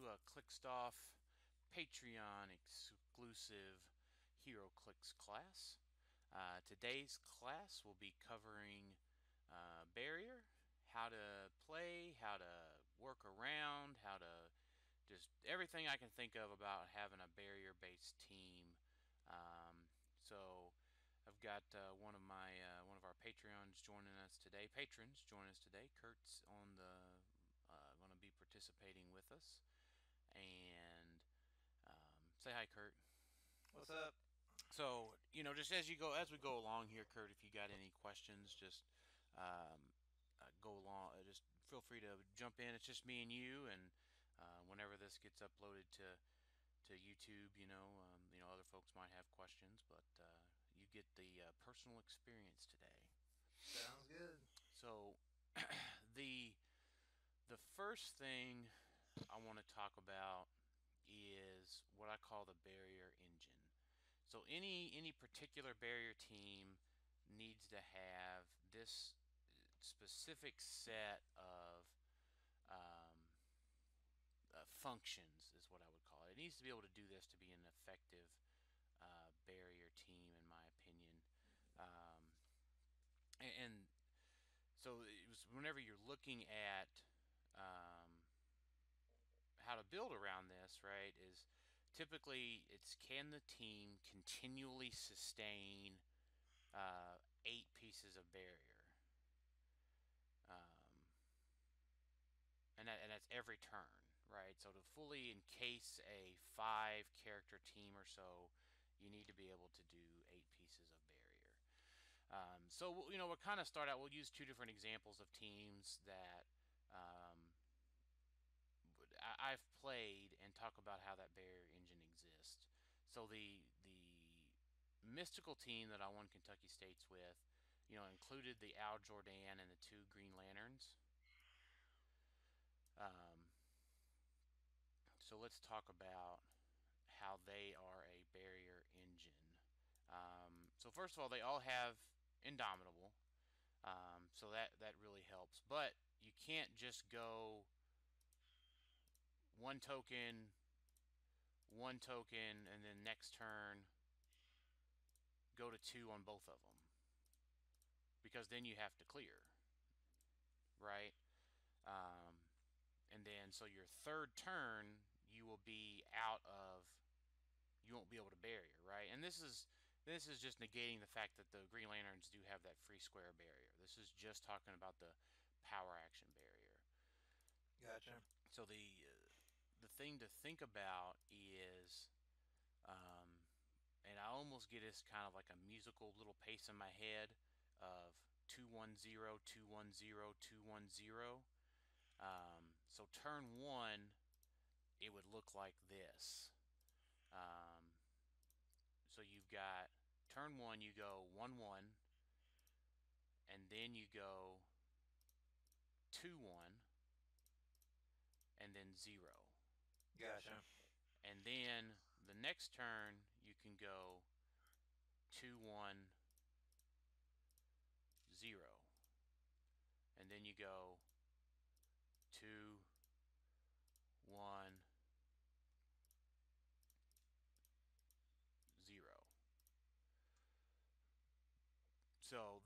a Clickstuff Patreon exclusive Heroclix class. Today's class will be covering barrier, how to play, how to work around, how to just everything I can think of about having a barrier-based team. So I've got one of our Patreons joining us today. Patrons joining us today. Kurt's on the going to be participating with us, and say hi, Kurt. What's up? So just as we go along here, Kurt, if you got any questions, just um, go along. Just feel free to jump in. It's just me and you, and whenever this gets uploaded to YouTube, other folks might have questions, but you get the personal experience today. Sounds good. So the the first thing I want to talk about is what I call the barrier engine. So any particular barrier team needs to have this specific set of um, functions, is what I would call it. It needs to be able to do this to be an effective barrier team, in my opinion. Um, and so it was whenever you're looking at um, how to build around this, right, is typically it's can the team continually sustain 8 pieces of barrier, um, and that's every turn, right? So to fully encase a 5 character team or so, you need to be able to do 8 pieces of barrier. So we'll kind of start out. We'll use 2 different examples of teams that um, I've played and talk about how that barrier engine exists. So the mystical team that I won Kentucky States with, included the Al Jordan and the 2 Green Lanterns. Um, so let's talk about how they are a barrier engine. So first of all, they all have Indomitable, so that really helps. But you can't just go one token, one token, and then next turn go to 2 on both of them, because then you have to clear, right? Um, and then so your third turn you will be out of, you won't be able to barrier, right? And this is just negating the fact that the Green Lanterns do have that free square barrier. This is just talking about the power action barrier. Gotcha. So the thing to think about is, um, and I almost get this kind of like a musical little pace in my head of 2-1-0, 2-1-0, 2-1-0. So turn one, it would look like this. Um, so you've got turn one, you go 1-1, and then you go 2-1, and then 0. Gotcha. And then the next turn, you can go 2-1-0, and then you go 2-1-0. So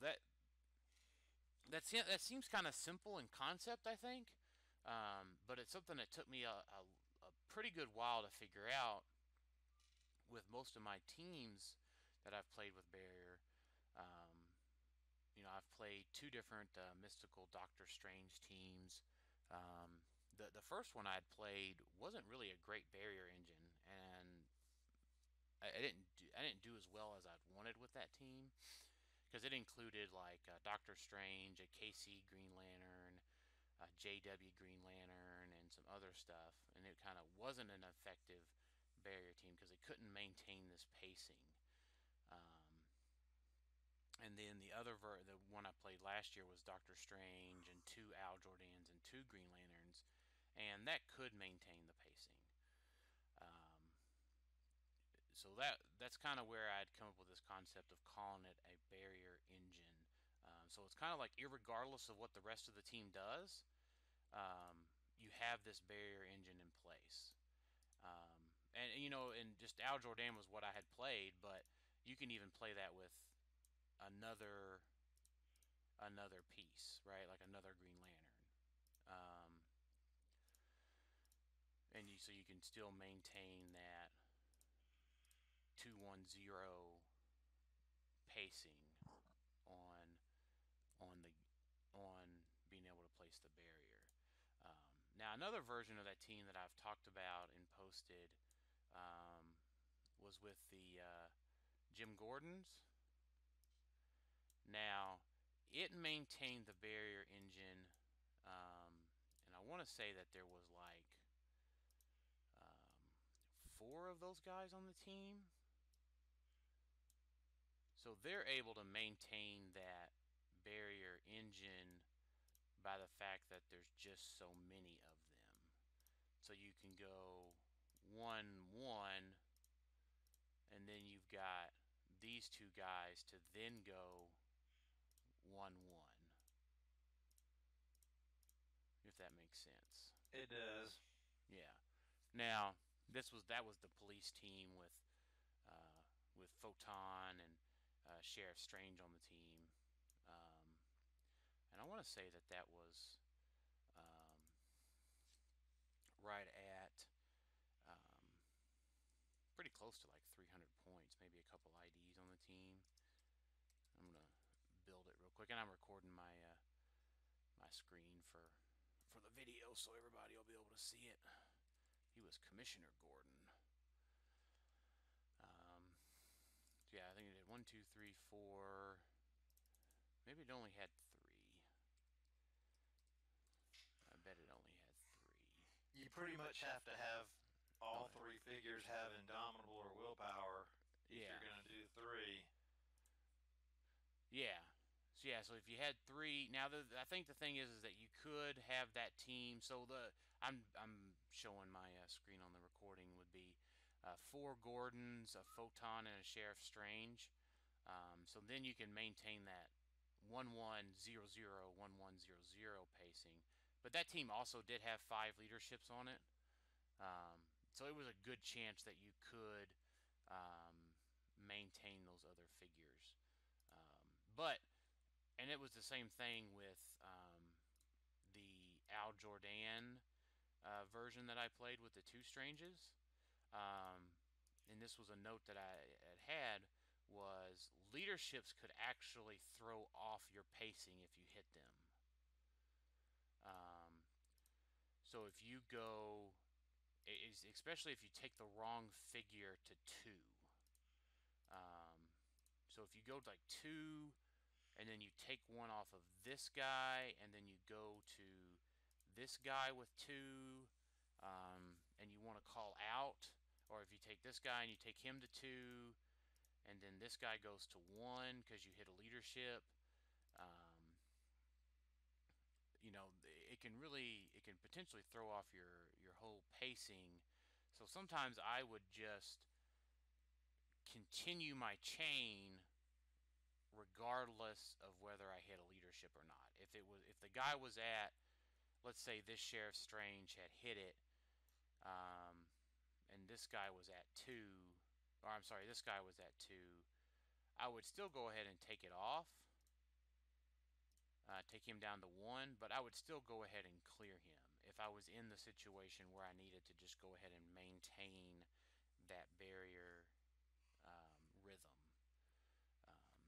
that seems kind of simple in concept, I think, but it's something that took me a pretty good while to figure out with most of my teams that I've played with barrier. Um, I've played 2 different mystical Doctor Strange teams. The first one I'd played wasn't really a great barrier engine, and I didn't do as well as I'd wanted with that team, because it included like Doctor Strange, a KC Green Lantern, a JW Green Lantern, and some other stuff, and it kind of wasn't an effective barrier team because it couldn't maintain this pacing. Um, and then the one I played last year was Doctor Strange and 2 Al Jordans and 2 Green Lanterns, and that could maintain the pacing. Um, so that's kind of where I'd come up with this concept of calling it a barrier engine. So it's kind of like, irregardless of what the rest of the team does, you have this barrier engine in place. and and just Al Jordan was what I had played, but you can even play that with another another piece, right? Like another Green Lantern. Um, and so you can still maintain that 2-1-0 pacing on on the on being able to place the barrier. Now another version of that team that I've talked about and posted um, was with the Jim Gordons. Now it maintained the barrier engine, and I want to say that there was like four of those guys on the team. So they're able to maintain that barrier engine by the fact that there's just so many of them. So you can go 1-1, and then you've got these two guys to then go 1-1, if that makes sense. It does. Yeah. Now, that was the police team with Photon and Sheriff Strange on the team. Um, and I want to say that that was um, right at pretty close to like 300 points, maybe a couple IDs on the team. I'm gonna build it real quick, and I'm recording my screen for the video, so everybody will be able to see it. He was Commissioner Gordon. Yeah, I think it did 1, 2, 3, 4. Maybe it only had 3. I bet it only had 3. You pretty much have to have all three figures have Indomitable or Willpower if Yeah. you're going to do 3. Yeah. So if you had 3, now I think the thing is that you could have that team. So I'm showing my screen on the recording would be 4 Gordons, a Photon, and a Sheriff Strange. So then you can maintain that 1-1-0-0, 1-1-0-0 pacing. But that team also did have 5 leaderships on it. So it was a good chance that you could maintain those other figures. But and it was the same thing with the Al Jordan version that I played with the two Stranges. And this was a note that I had was leaderships could actually throw off your pacing if you hit them. So if you go, especially if you take the wrong figure to 2. So if you go to like 2 and then you take one off of this guy, and then you go to this guy with 2, and you want to call out, or if you take this guy and you take him to 2, and then this guy goes to 1 because you hit a leadership, um, it can potentially throw off your whole pacing. So sometimes I would just continue my chain regardless of whether I hit a leadership or not. If the guy was at, let's say this Sheriff Strange had hit it, and this guy was at 2, or I'm sorry, this guy was at 2, I would still go ahead and take it off, take him down to 1, but I would still go ahead and clear him if I was in the situation where I needed to just go ahead and maintain that barrier rhythm. Um,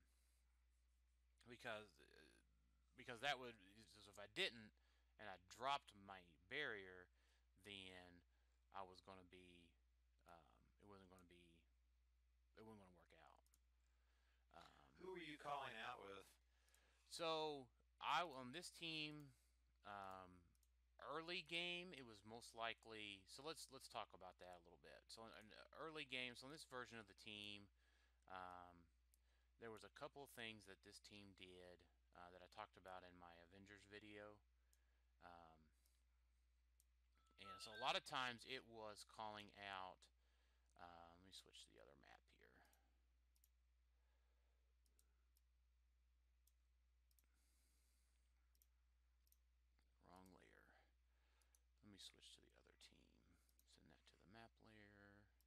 because that would, if I didn't and I dropped my barrier, then I was going to be it wasn't going to be it wasn't going to work out. Who were you calling out with? So I on this team, early game it was most likely. So let's talk about that a little bit. So in early game, so in this version of the team, um, there was a couple of things that this team did that I talked about in my Avengers video. Um, and so a lot of times it was calling out. Let me switch to the other map here. Wrong layer. Let me switch to the other team. Send that to the map layer.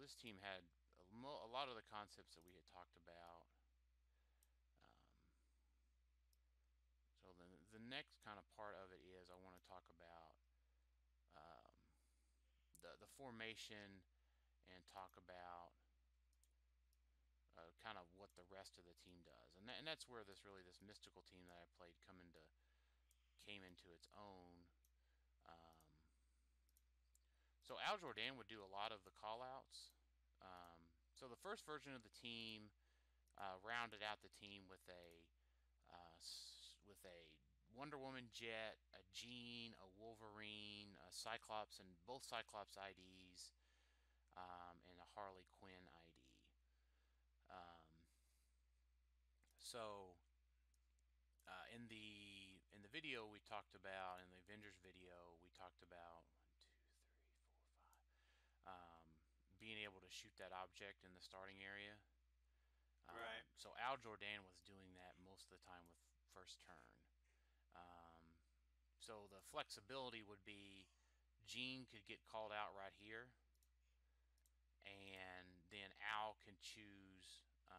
this team had a lot of the concepts that we had talked about. Um, so the next kind of part of it is I want to talk about um, the formation and talk about kind of what the rest of the team does, and that's where this mystical team that I played came into its own. Um, so Al Jordan would do a lot of the call outs. So the first version of the team rounded out the team with a Wonder Woman jet, a Jean, a Wolverine, a Cyclops, and both Cyclops IDs, and a Harley Quinn ID. Um, so in the video we talked about in the Avengers video we talked about one, two, three, four, five, being able to shoot that object in the starting area. Right. So Al Jordan was doing that most of the time with first turn. Um, so the flexibility would be Gene could get called out right here, and then Al can choose.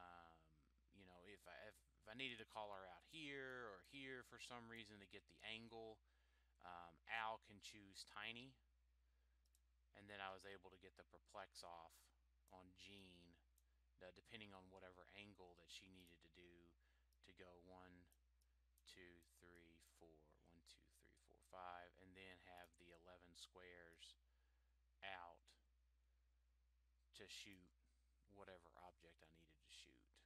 If I needed to call her out here or here for some reason to get the angle, Al can choose Tiny, and then I was able to get the perplex off on Jean, depending on whatever angle that she needed to do to go 1, 2, 3, 4, 1, 2, 3, 4, 5, and then have the 11 squares out to shoot whatever object I needed to shoot.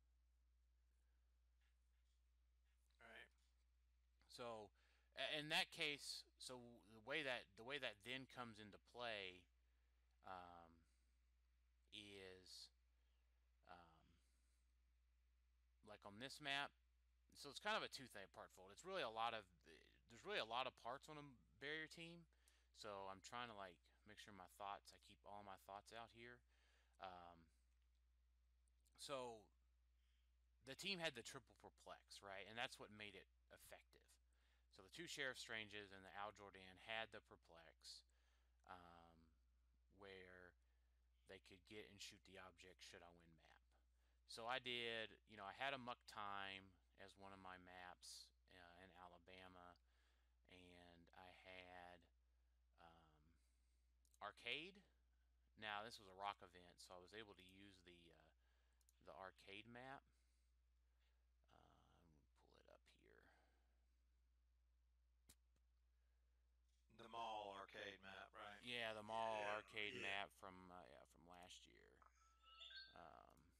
Right. So in that case, so the way that then comes into play um, is um, like on this map. So it's kind of a two-thing part fold. It's really a lot of there's really a lot of parts on a barrier team. So I'm trying to like make sure I keep all my thoughts out here. Um, so the team had the triple perplex, right, and that's what made it effective. So the two Sheriff Stranges and the Al Jordan had the perplex, um, where they could get and shoot the object should I win map. So I did, I had a muck time as one of my maps in Alabama, and I had arcade. Now this was a rock event, so I was able to use the arcade map. I'm gonna pull it up here. The mall arcade map, right? Yeah, the mall Yeah. arcade Yeah. map from last year. Um,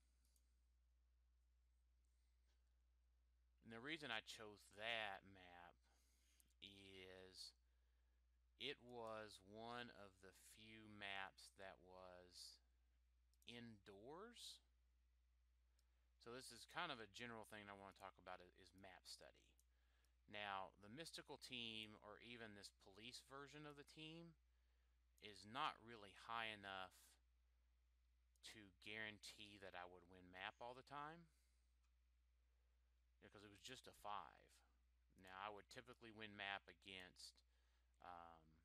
and the reason I chose that map is it was one of the few maps that was indoors. So this is kind of a general thing I want to talk about is map study. Now, the mystical team or even this police version of the team is not really high enough to guarantee that I would win map all the time, because it was just a 5. Now, I would typically win map against um,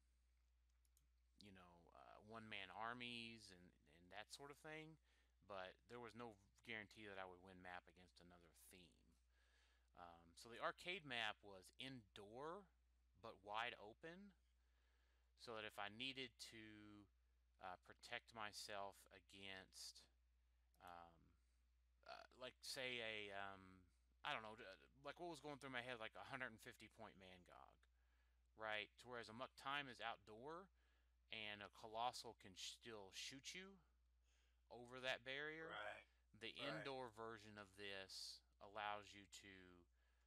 one-man armies and that sort of thing, but there was no guarantee that I would win map against another theme. So the arcade map was indoor but wide open, so that if I needed to protect myself against, um, like say I don't know, like what was going through my head, like a 150 point Mangog, right? To whereas a Muck Time is outdoor and a Colossal can still shoot you over that barrier. Right. The Right. indoor version of this allows you to,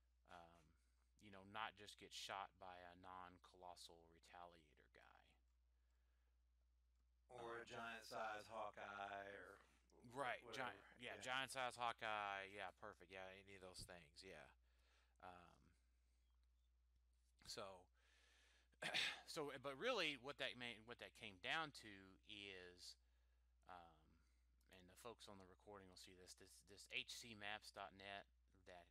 not just get shot by a non-colossal retaliator guy. Or a giant size Hawkeye or Right, giant, whatever. yeah, Yeah. giant size Hawkeye, yeah, perfect, yeah, any of those things, yeah. Um, so, but really, what that came down to is, and the folks on the recording will see this hcmaps.net that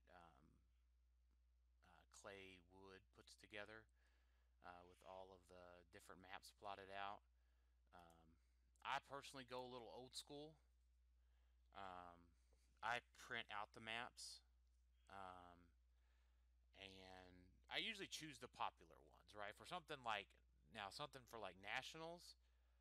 Clay Wood puts together with all of the different maps plotted out. Um, I personally go a little old school. Um, I print out the maps, um, and I usually choose the popular ones, right? For something like now, something for like nationals,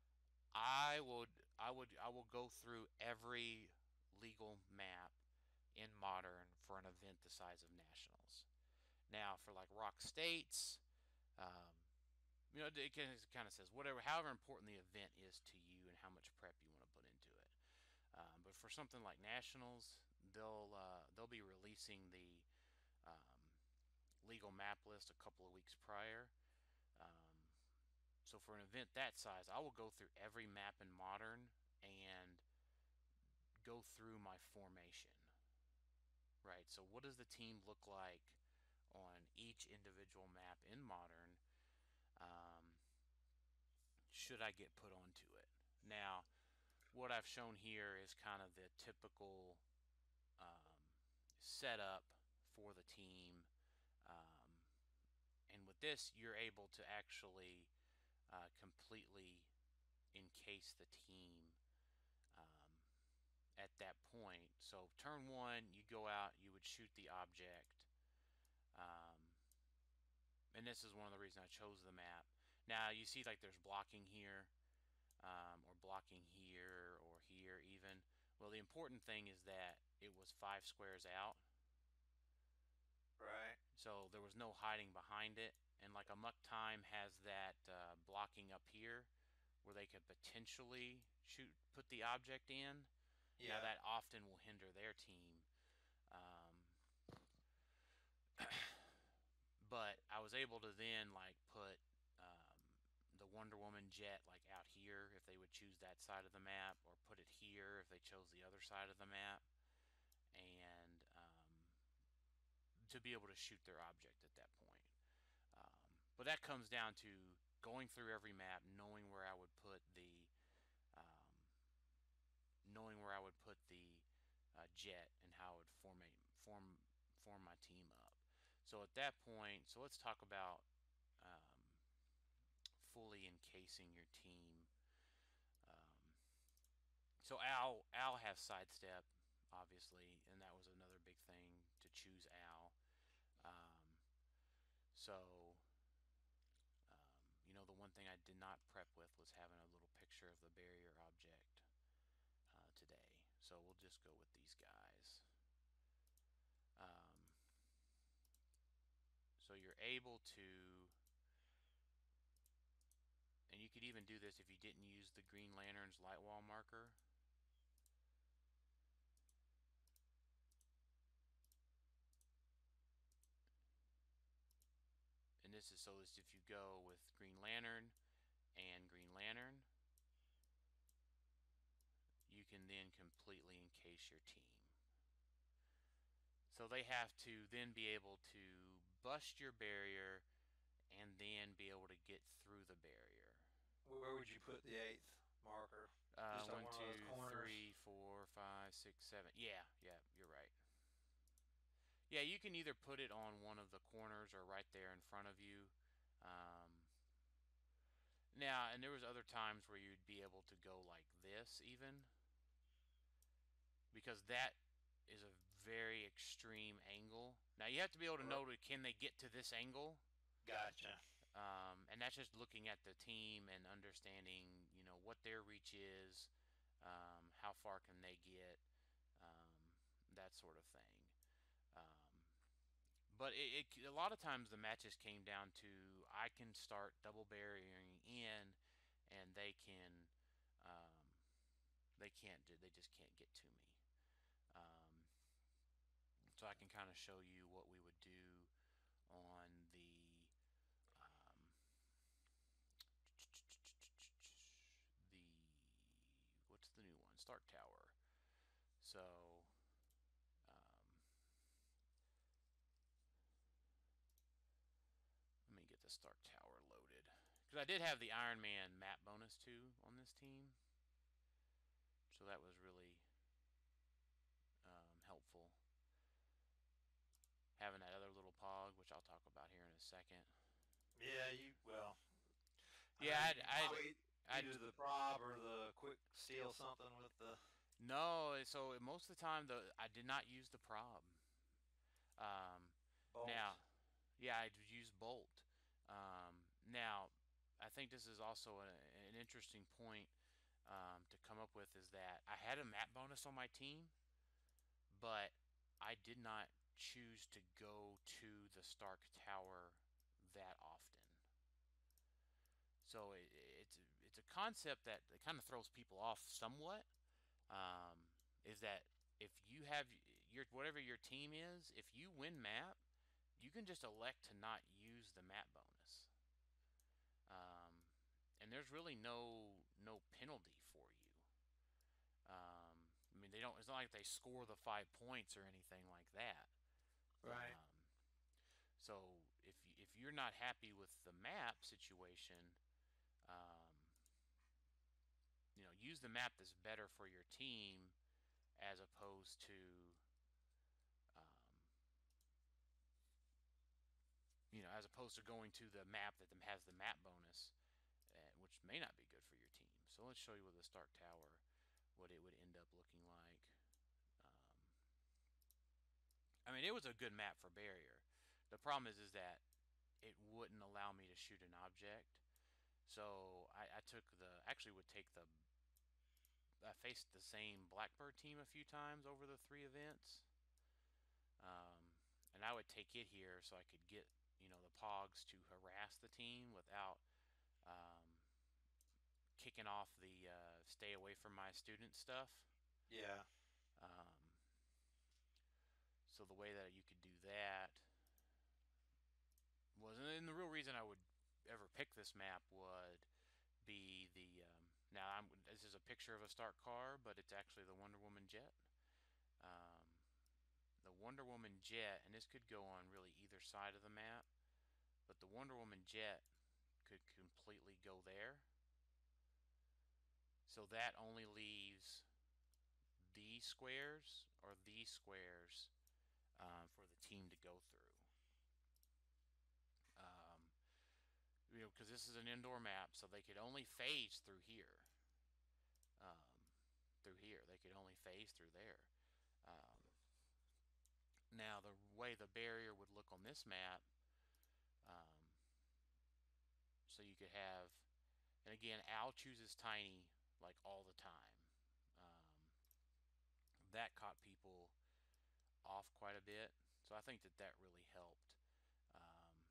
I will go through every legal map in modern for an event the size of nationals. Now, for like rock states, um, it kind of says whatever, however important the event is to you and how much prep you want to put into it. But for something like nationals, they'll be releasing the um, legal map list a couple of weeks prior. Um, so for an event that size, I will go through every map in modern and go through my formation. Right. So what does the team look like on each individual map in modern? Um, should I get put onto it? Now, what I've shown here is kind of the typical um, setup for the team. Um, and with this, you're able to actually completely encase the team um, at that point. So, turn one, you go out, you would shoot the object. Um, and this is one of the reasons I chose the map. Now, you see, like, there's blocking here, or blocking here, or here, even. Well, the important thing is that it was 5 squares out. Right. So there was no hiding behind it. And like a muck time has that blocking up here where they could potentially put the object in. Now Yeah. that often will hinder their team. Um, but I was able to then like put the Wonder Woman jet like out here if they would choose that side of the map, or put it here if they chose the other side of the map, and to be able to shoot their object at that point. But that comes down to going through every map, um, knowing where I would put the jet and how I would form my team up. So at that point, so let's talk about fully encasing your team. Um, so Al has sidestep, obviously, and that was another big thing to choose Al. Um, so the one thing I did not prep with was having a little picture of the barrier object today. So we'll just go with these guys. Um, so you're able to, and you could even do this if you didn't use the Green Lantern's light wall marker. And this is so if you go with Green Lantern and Green Lantern, you can then completely encase your team. So they have to then be able to bust your barrier and then be able to get through the barrier. Where would you put the eighth marker? Just on One, one of those two, corners. 3, 4, 5, 6, 7. Yeah, you're right. Yeah, you can either put it on one of the corners or right there in front of you. Um, Now, and there was other times where you'd be able to go like this even, because that is a very extreme angle. Now you have to be able to know, can they get to this angle? Gotcha. And that's just looking at the team and understanding, what their reach is, how far can they get, that sort of thing. Um, but a lot of times the matches came down to I can start double barriering in, and um, they just can't get to me. Um, so I can kind of show you what we would do on um, the what's the new one? Stark Tower. So um, let me get the Stark Tower loaded, because I did have the Iron Man map bonus too on this team, so that was really helpful. Having that other little pog, which I'll talk about here in a second. Yeah, you well. I know Yeah, you probably I either the prob or the quick steal something with the no. So most of the time, I did not use the prob. Um, now, bolt. yeah, I use bolt. Now, I think this is also an interesting point to come up with is that I had a map bonus on my team, but I did not choose to go to the Stark Tower that often. So it's a concept that kind of throws people off somewhat. Is that if you have your whatever your team is, if you win map, you can just elect to not use the map bonus, um, and there's really no penalty for you. I mean, they don't. It's not like they score the 5 points or anything like that. Right. So if you're not happy with the map situation, um, use the map that's better for your team as opposed to um, going to the map that has the map bonus, which may not be good for your team. So let's show you with the Stark Tower what it would end up looking like. Um, I mean, it was a good map for barrier. The problem is that it wouldn't allow me to shoot an object. So I took the actually would take the I faced the same Blackbird team a few times over the 3 events, and I would take it here so I could get the Pogs to harass the team without um, kicking off the stay away from my student stuff. Yeah. Um, so the way that you could do that was, and the real reason I would ever pick this map would be the now this is a picture of a Stark car, but it's actually the Wonder Woman jet. Um, the Wonder Woman jet, and this could go on really either side of the map, but the Wonder Woman jet could completely go there. So that only leaves these squares or these squares for the team to go through. Um, because this is an indoor map, so they could only phase through here. Um, through here, they could only phase through there. Um, Now, the way the barrier would look on this map, um, so you could have, and again, Al chooses tiny like all the time. Um, that caught people off quite a bit, so I think that really helped. Um,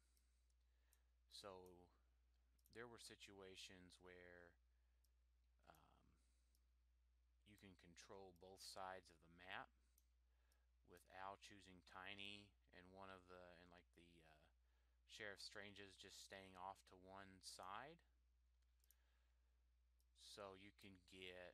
so there were situations where um, you can control both sides of the map with Al choosing tiny and one of the and like the Sheriff Strange's just staying off to one side. So you can get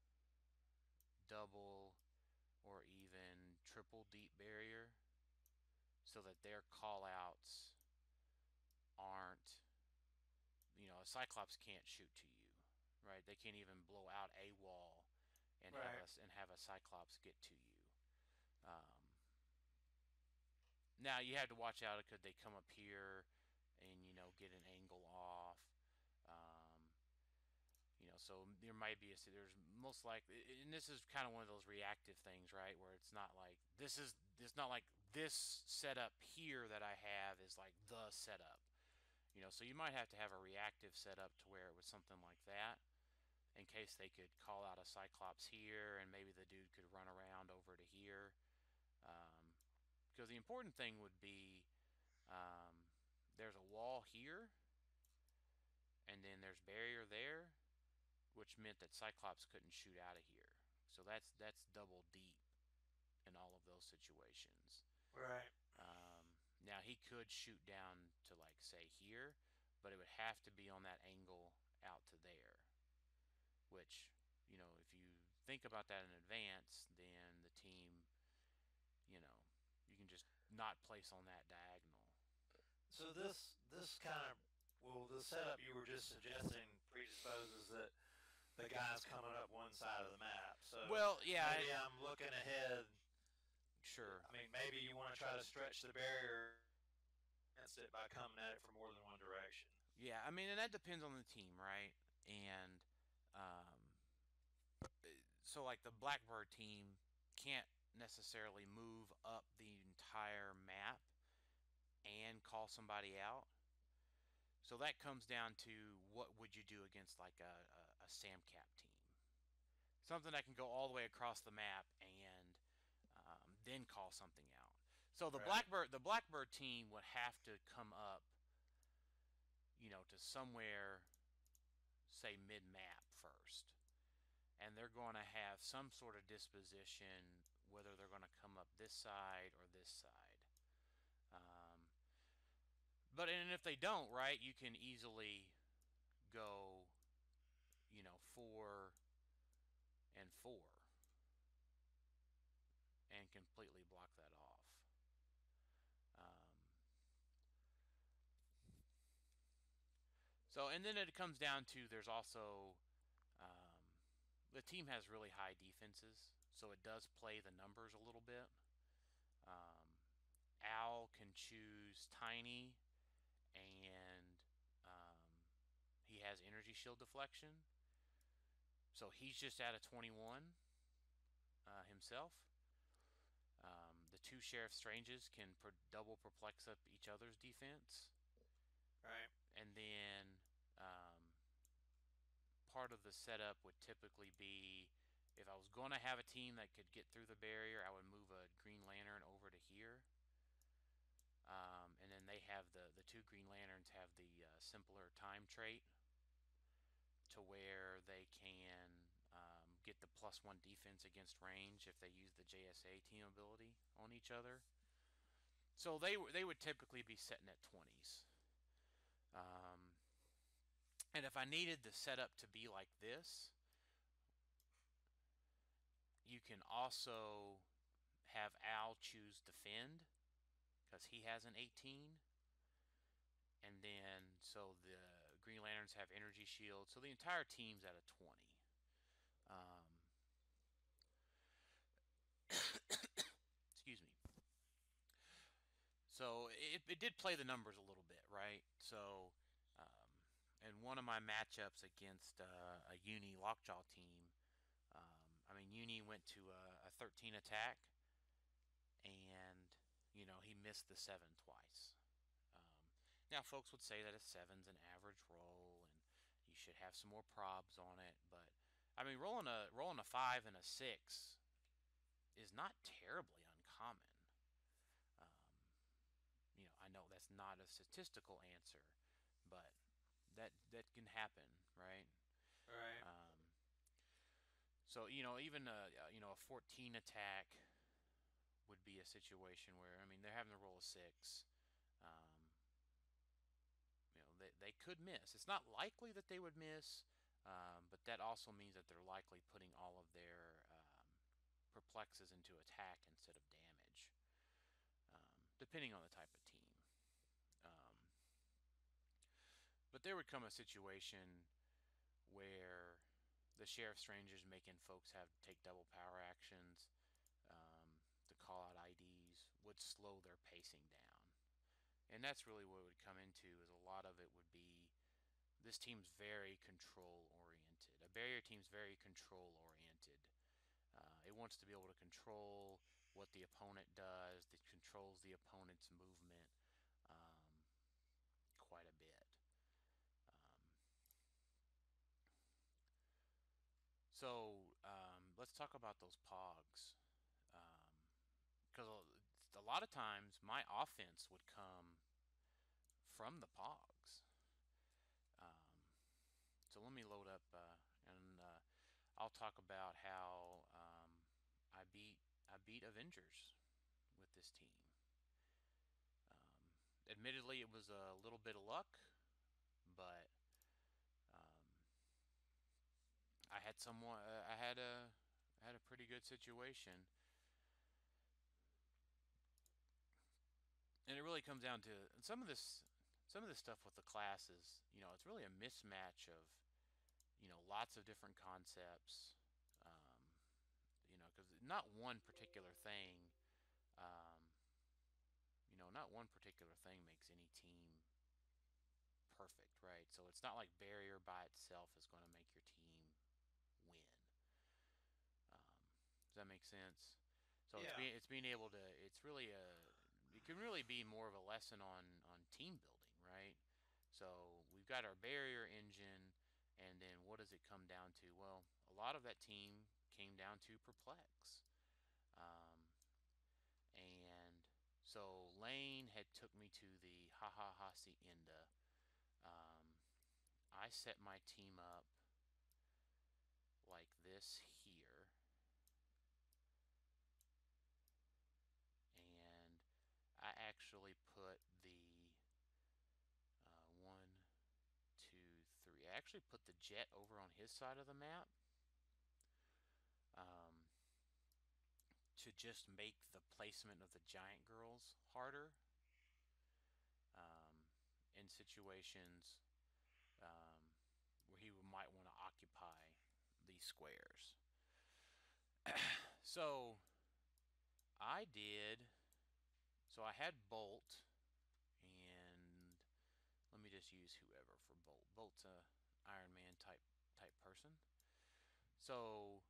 double or even triple deep barrier so that their call outs aren't, a Cyclops can't shoot to you, right? They can't even blow out a wall and have Right. us and have a Cyclops get to you. Um, Now you have to watch out because they come up here and get an angle off. Um, so there might be there's most likely, and this is kind of one of those reactive things, right? Where it's not like it's not like this setup here that I have is like the setup. So you might have to have a reactive setup to where it was something like that in case they could call out a Cyclops here and maybe the dude could run around over to here. Um, because the important thing would be um, there's a wall here and then there's barrier there, which meant that Cyclops couldn't shoot out of here. So that's double deep in all of those situations. Right. Now he could shoot down to like say here, but it would have to be on that angle out to there. Which if you think about that in advance, then the team, you know, you can just not place on that diagonal. So this kind of well, the setup you were just suggesting predisposes that the guy's coming up one side of the map. So Well, yeah, maybe I'm looking ahead. sure. I mean, maybe you want to try to stretch the barrier against it by coming at it from more than one direction. Yeah, I mean, and that depends on the team, right? and so like the Blackbird team can't necessarily move up the entire map and call somebody out. So that comes down to what would you do against like a Samcap team, something that can go all the way across the map and then call something out. So Right. The Blackbird team would have to come up, to somewhere, say mid map first, and they're going to have some sort of disposition whether they're going to come up this side or this side. Um, and if they don't, right, you can easily go, 4 and 4 and completely block that off. Um, and then it comes down to there's also the team has really high defenses, so it does play the numbers a little bit. Um, Al can choose Tiny, and he has energy shield deflection, so he's just at a 21 himself. The two Sheriff Stranges can double perplex up each other's defense. Right. And then part of the setup would typically be if I was going to have a team that could get through the barrier, I would move a Green Lantern over to here. And then they have the two Green Lanterns have the simpler time trait to where they can get the +1 defense against range if they use the JSA team ability on each other. So they would typically be setting at 20s. Um, and if I needed the setup to be like this, you can also have Al choose defend because he has an 18. And then, so the Green Lanterns have energy shield. So the entire team's at a 20. Um, excuse me. So it did play the numbers a little bit, right? So, in one of my matchups against a Uni Lockjaw team, Uni went to a 13 attack, and he missed the 7 twice. Now, folks would say that a 7's an average roll, and you should have some more probs on it. But rolling a 5 and a 6 is not terribly uncommon. Um, I know that's not a statistical answer, but that can happen, right? Right. Um, so even a 14 attack would be a situation where they're having to roll a 6. Um, they could miss. It's not likely that they would miss, but that also means that they're likely putting all of their perplexes into attack instead of damage, depending on the type of team. Um, but there would come a situation where the Sheriff Stranger's making folks have to take double power actions to call out IDs would slow their pacing down. And that's really what it would come into is a lot of it would be this team's very control oriented. A barrier team's very control oriented. It wants to be able to control what the opponent does. It controls the opponent's movement um, quite a bit. Um, let's talk about those pogs. Because a lot of times my offense would come from the pogs. Um, so let me load up and I'll talk about how I beat Avengers with this team. Um, Admittedly, it was a little bit of luck, but um, I had a pretty good situation, and it really comes down to some of this. Some of this stuff with the classes, it's really a mismatch of, lots of different concepts. Um, because not one particular thing, um, not one particular thing makes any team perfect, right? So it's not like barrier by itself is going to make your team win. Does that make sense? So Yeah. it's being able to, it's really a, it can really be more of a lesson on team building, right? So we've got our barrier engine, and then what does it come down to? Well, a lot of that team came down to perplex. Um, and so Lane had took me to the ha ha hacienda. I set my team up like this here, and I actually put the one, two, three. I actually put the jet over on his side of the map, um, to just make the placement of the giant girls harder, um, in situations, um, where he might want to occupy these squares. So I did. So I had Bolt, and let me just use whoever for Bolt. Bolt's a Iron Man type person. So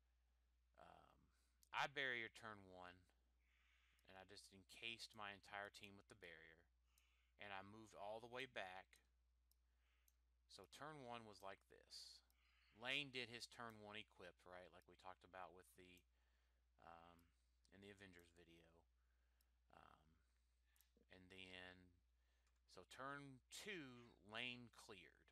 I barrier turn one, and I just encased my entire team with the barrier, and I moved all the way back. So turn one was like this. Lane did his turn one equipped, right, like we talked about with the um, in the Avengers video, um, and then so turn two, Lane cleared.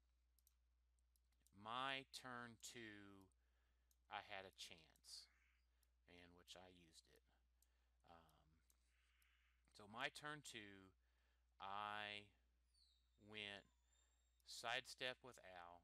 My turn two, I had a chance, and which I used it. Um, so my turn two, I went sidestep with Al,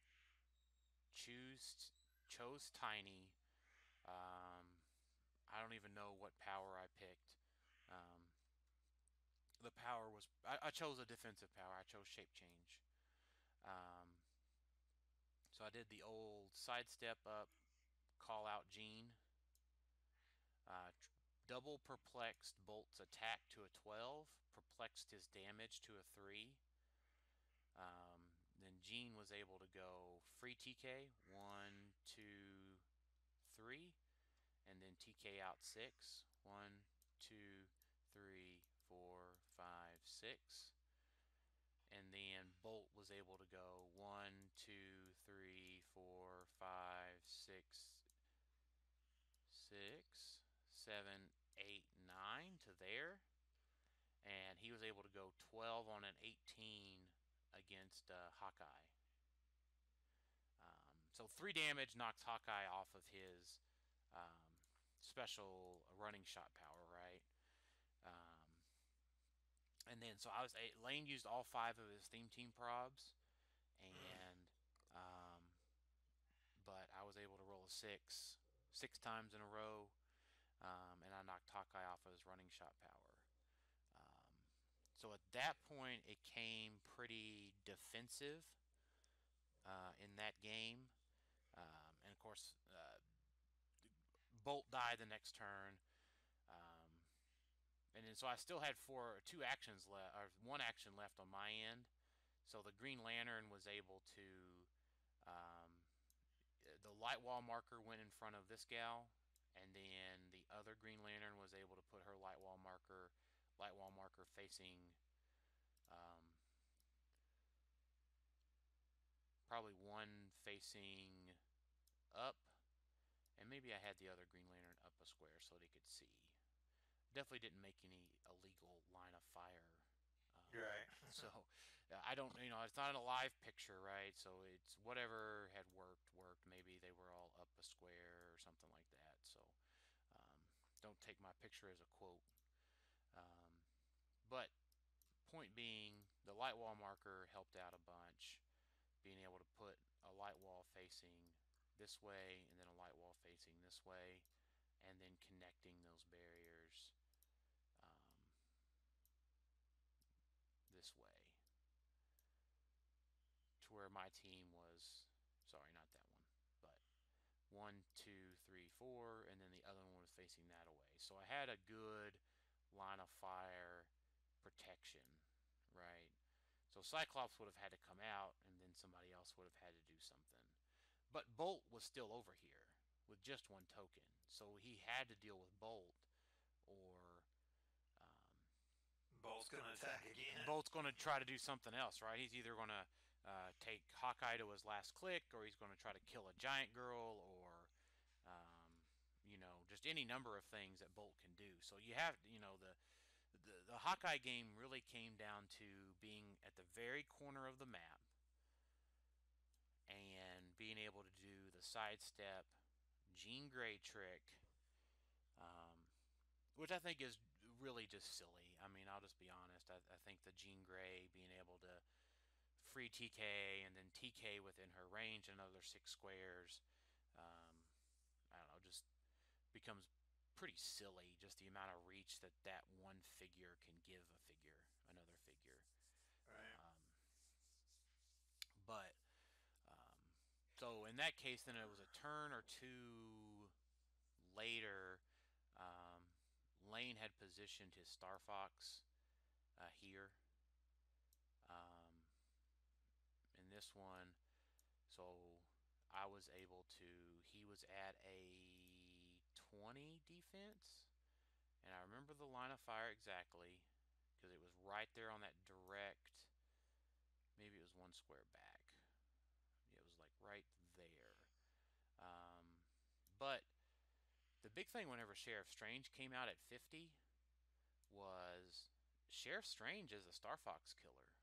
choose chose Tiny. Um, I don't even know what power I picked. Um, the power was I chose a defensive power. I chose shape change. Um, so I did the old sidestep up, call out Gene. Uh, double perplexed Bolt's attack to a 12, perplexed his damage to a 3. Then Gene was able to go free TK 1, 2, 3, and then TK out 6. 1, 2, 3, 4, 5, 6. And then Bolt was able to go 1, 2, 3, 4, 5, 6, 6, 7, 8, 9 to there. And he was able to go 12 on an 18 against Hawkeye. So 3 damage knocks Hawkeye off of his special running shot power, right? Um, and then so Lane used all 5 of his theme team probs, and but I was able to roll a 6 times in a row, and I knocked Hawkeye off of his running shot power. Um, so at that point, it came pretty defensive in that game. And of course, Bolt died the next turn. Um, and then so I still had 1 action left on my end. So the Green Lantern was able to, um, the light wall marker went in front of this gal, and then the other Green Lantern was able to put her light wall marker facing, um, probably one facing up, and maybe I had the other Green Lantern up a square so they could see. Definitely didn't make any illegal line of fire. You're right. So I don't, it's not a live picture, right? So it's whatever had worked. Maybe they were all up a square or something like that. So um, don't take my picture as a quote. Um, but point being, the light wall marker helped out a bunch. Being able to put a light wall facing this way and then a light wall facing this way, and then connecting those barriers um, this way to where my team was, sorry, not that one, but 1, 2, 3, 4, and then the other one was facing that away. So I had a good line of fire protection, right? So So Cyclops would have had to come out, and then somebody else would have had to do something. But Bolt was still over here with just one token, so he had to deal with Bolt, or Bolt's going to attack again. Bolt's going to try to do something else, right? He's either going to take Hawkeye to his last click, or he's going to try to kill a giant girl, or just any number of things that Bolt can do. So you have, the Hawkeye game really came down to being at the very corner of the map and being able to do the sidestep Jean Grey trick, um, which I think is really just silly. I mean, I'll just be honest. I think the Jean Grey being able to free TK and then TK within her range another 6 squares, I don't know, just becomes pretty silly. Just the amount of reach that one figure can give another figure. Right. But so in that case, then it was a turn or two later. Um, Lane had positioned his Star Fox here. In this one, so I was able to. He was at a 20 defense, and I remember the line of fire exactly because it was right there on that direct. Maybe it was 1 square back. It was like right there. But the big thing whenever Sheriff Strange came out at 50 was Sheriff Strange is a Star Fox killer.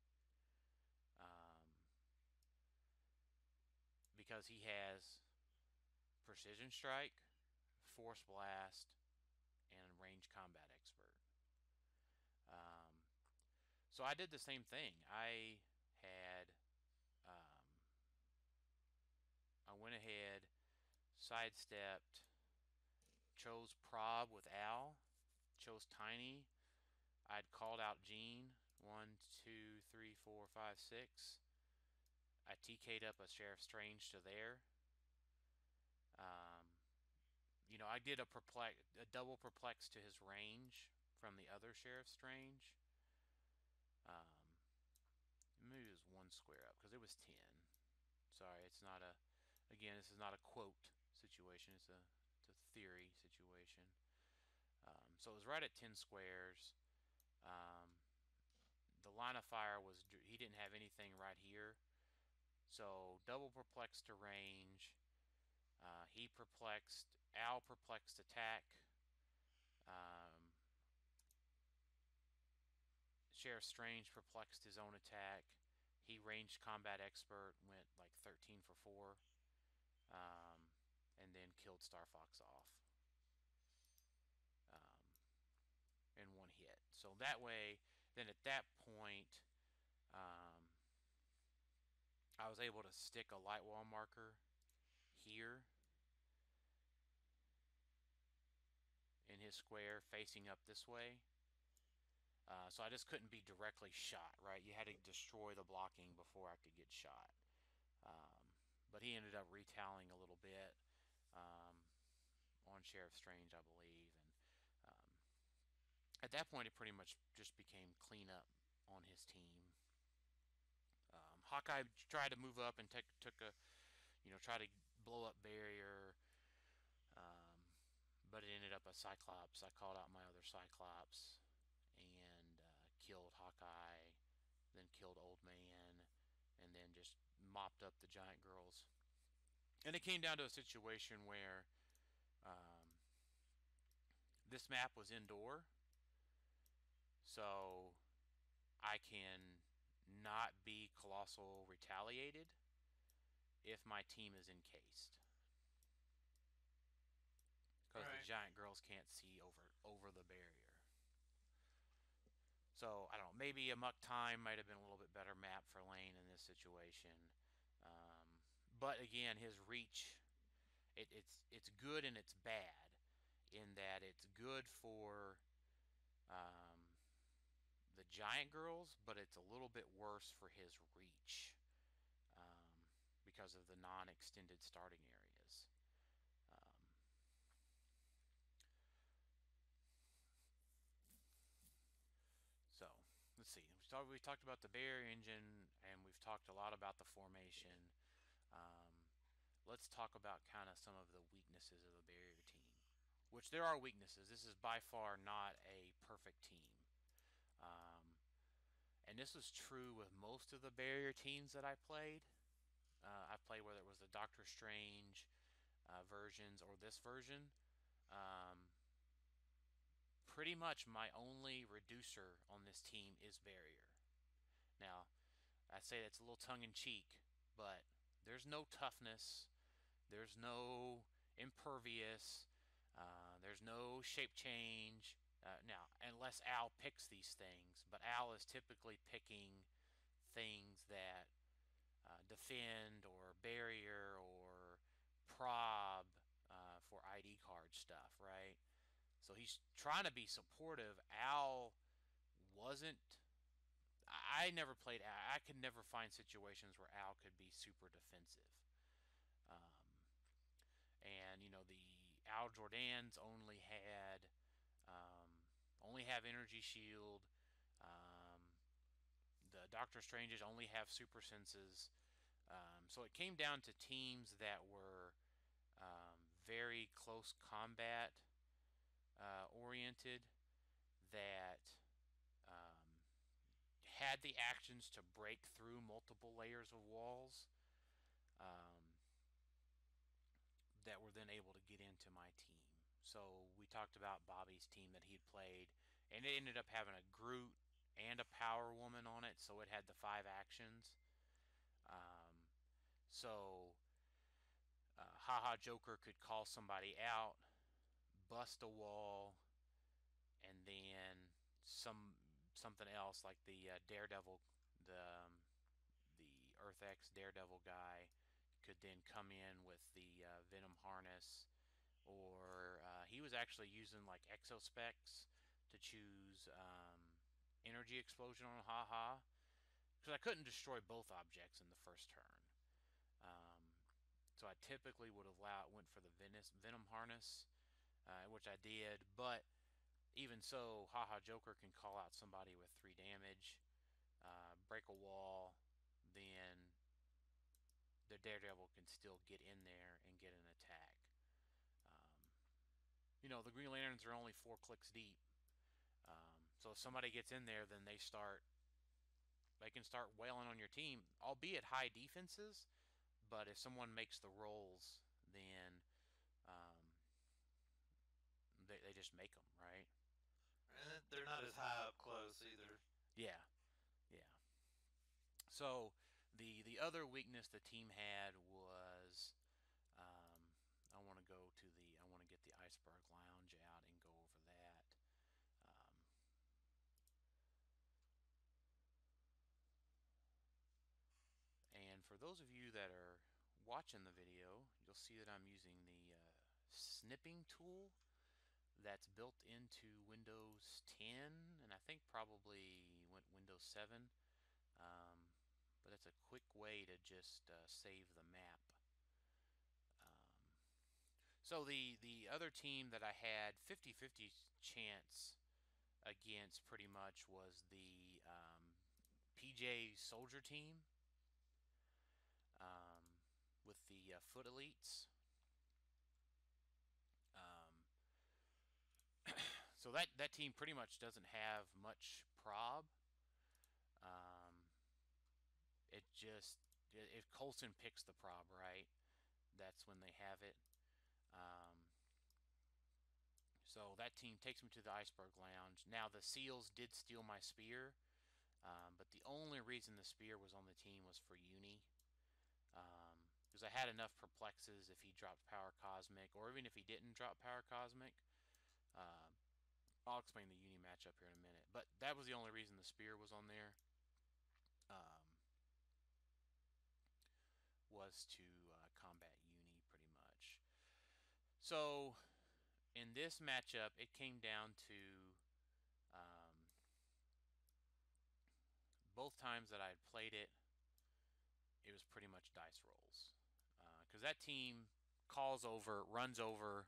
Because he has Precision Strike, Force Blast, and Range Combat Expert. Um, so I did the same thing. Had, I went ahead, sidestepped, chose Prob with Al, chose Tiny. I'd called out Gene. 1, 2, 3, 4, 5, 6. I TK'd up a Sheriff Strange to there. I did a double perplex to his range from the other Sheriff Strange. Maybe it was 1 square up because it was 10. Sorry, it's not a. Again, this is not a quote situation. It's a theory situation. So it was right at 10 squares. The line of fire was he didn't have anything right here. So double perplex to range. He perplexed. Al perplexed attack. Sheriff Strange perplexed his own attack. He ranged combat expert, went like 13 for 4, and then killed Star Fox off in one hit. So that way, then at that point, I was able to stick a light wall marker here in his square facing up this way. So I just couldn't be directly shot, right? You had to destroy the blocking before I could get shot. But he ended up retaling a little bit on Sheriff Strange, I believe. And at that point, it pretty much just became cleanup on his team. Hawkeye tried to move up and took a, try to blow up barrier, but it ended up a Cyclops. I called out my other Cyclops and killed Hawkeye, then killed Old Man, and then just mopped up the giant girls. And it came down to a situation where this map was indoor, so I can not be Colossal retaliated if my team is encased. Because the giant girls can't see over the barrier. So I don't know. Maybe a Muck Time might have been a little bit better map for Lane in this situation. But again, his reach, it's good and it's bad in that it's good for the giant girls, but it's a little bit worse for his reach because of the non-extended starting areas. So let's see. We talked about the barrier engine, and we've talked a lot about the formation. Um, let's talk about kind of some of the weaknesses of the barrier team, which there are weaknesses. This is by far not a perfect team. Um, and this was true with most of the barrier teams that I played. I played whether it was the Doctor Strange versions or this version. Um, Pretty much my only reducer on this team is barrier. Now, I say that's a little tongue in cheek, but there's no toughness, there's no impervious, there's no shape change. Now, unless Al picks these things, but Al is typically picking things that defend or barrier or prob for ID card stuff, right? So he's trying to be supportive. Al wasn't. I never played Al. I could never find situations where Al could be super defensive. Um, and the Al Jordans only have energy shield. The Doctor Stranges only have super senses. So it came down to teams that were very close combat oriented, that um, had the actions to break through multiple layers of walls, um, that were then able to get into my team. So we talked about Bobby's team that he'd played, and it ended up having a Groot and a Power Woman on it, so it had the 5 actions. Um, so Haha Joker could call somebody out, bust a wall, and then something else like the Daredevil, the Earth X Daredevil guy could then come in with the Venom harness, or he was actually using like exospecs to choose energy explosion on Haha, because I couldn't destroy both objects in the first turn. Um, so I typically would have went for the Venom harness, which I did. But even so, Haha Joker can call out somebody with 3 damage, break a wall, then the Daredevil can still get in there and get an attack. Um, the Green Lanterns are only 4 clicks deep. So if somebody gets in there, then they can start wailing on your team, albeit high defenses. But if someone makes the rolls, then um, they just make them, right? And they're not as high up close either. Yeah, yeah. So the other weakness the team had was, I want to go to the I want to get the Iceberg Lounge out and go over that. Um, and for those of you that are watching the video, you'll see that I'm using the snipping tool that's built into Windows 10, and I think probably Windows 7. Um, but it's a quick way to just save the map. Um, so the other team that I had 50-50 chance against pretty much was the PJ Soldier team, um, with the Foot Elites. Um, so that team pretty much doesn't have much prob. Um, it just if Colson picks the prob right, that's when they have it. Um, so that team takes me to the Iceberg Lounge. Now the Seals did steal my spear, but the only reason the spear was on the team was for Uni. Because I had enough perplexes if he dropped Power Cosmic, or even if he didn't drop Power Cosmic. Uh, I'll explain the Uni matchup here in a minute. But that was the only reason the spear was on there. Was to combat Uni pretty much. So in this matchup, it came down to both times that I had played it, it was pretty much dice rolls. Because that team runs over,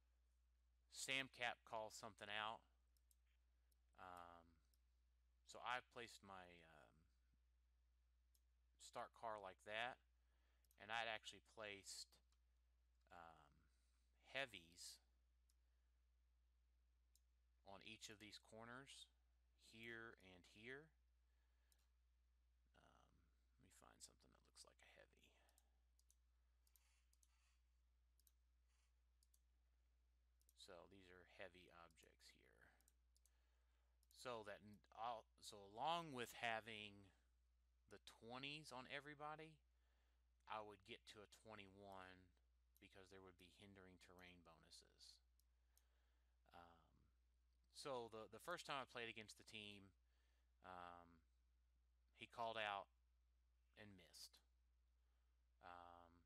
Sam Cap calls something out. Um, so placed my start car like that, and I'd actually placed um, heavies on each of these corners, here and here. Let me find something that looks like a heavy. So these are heavy objects here. So along with having the 20s on everybody, I would get to a 21 because there would be hindering terrain bonuses. Um, so the first time I played against the team, um, he called out and missed. Um,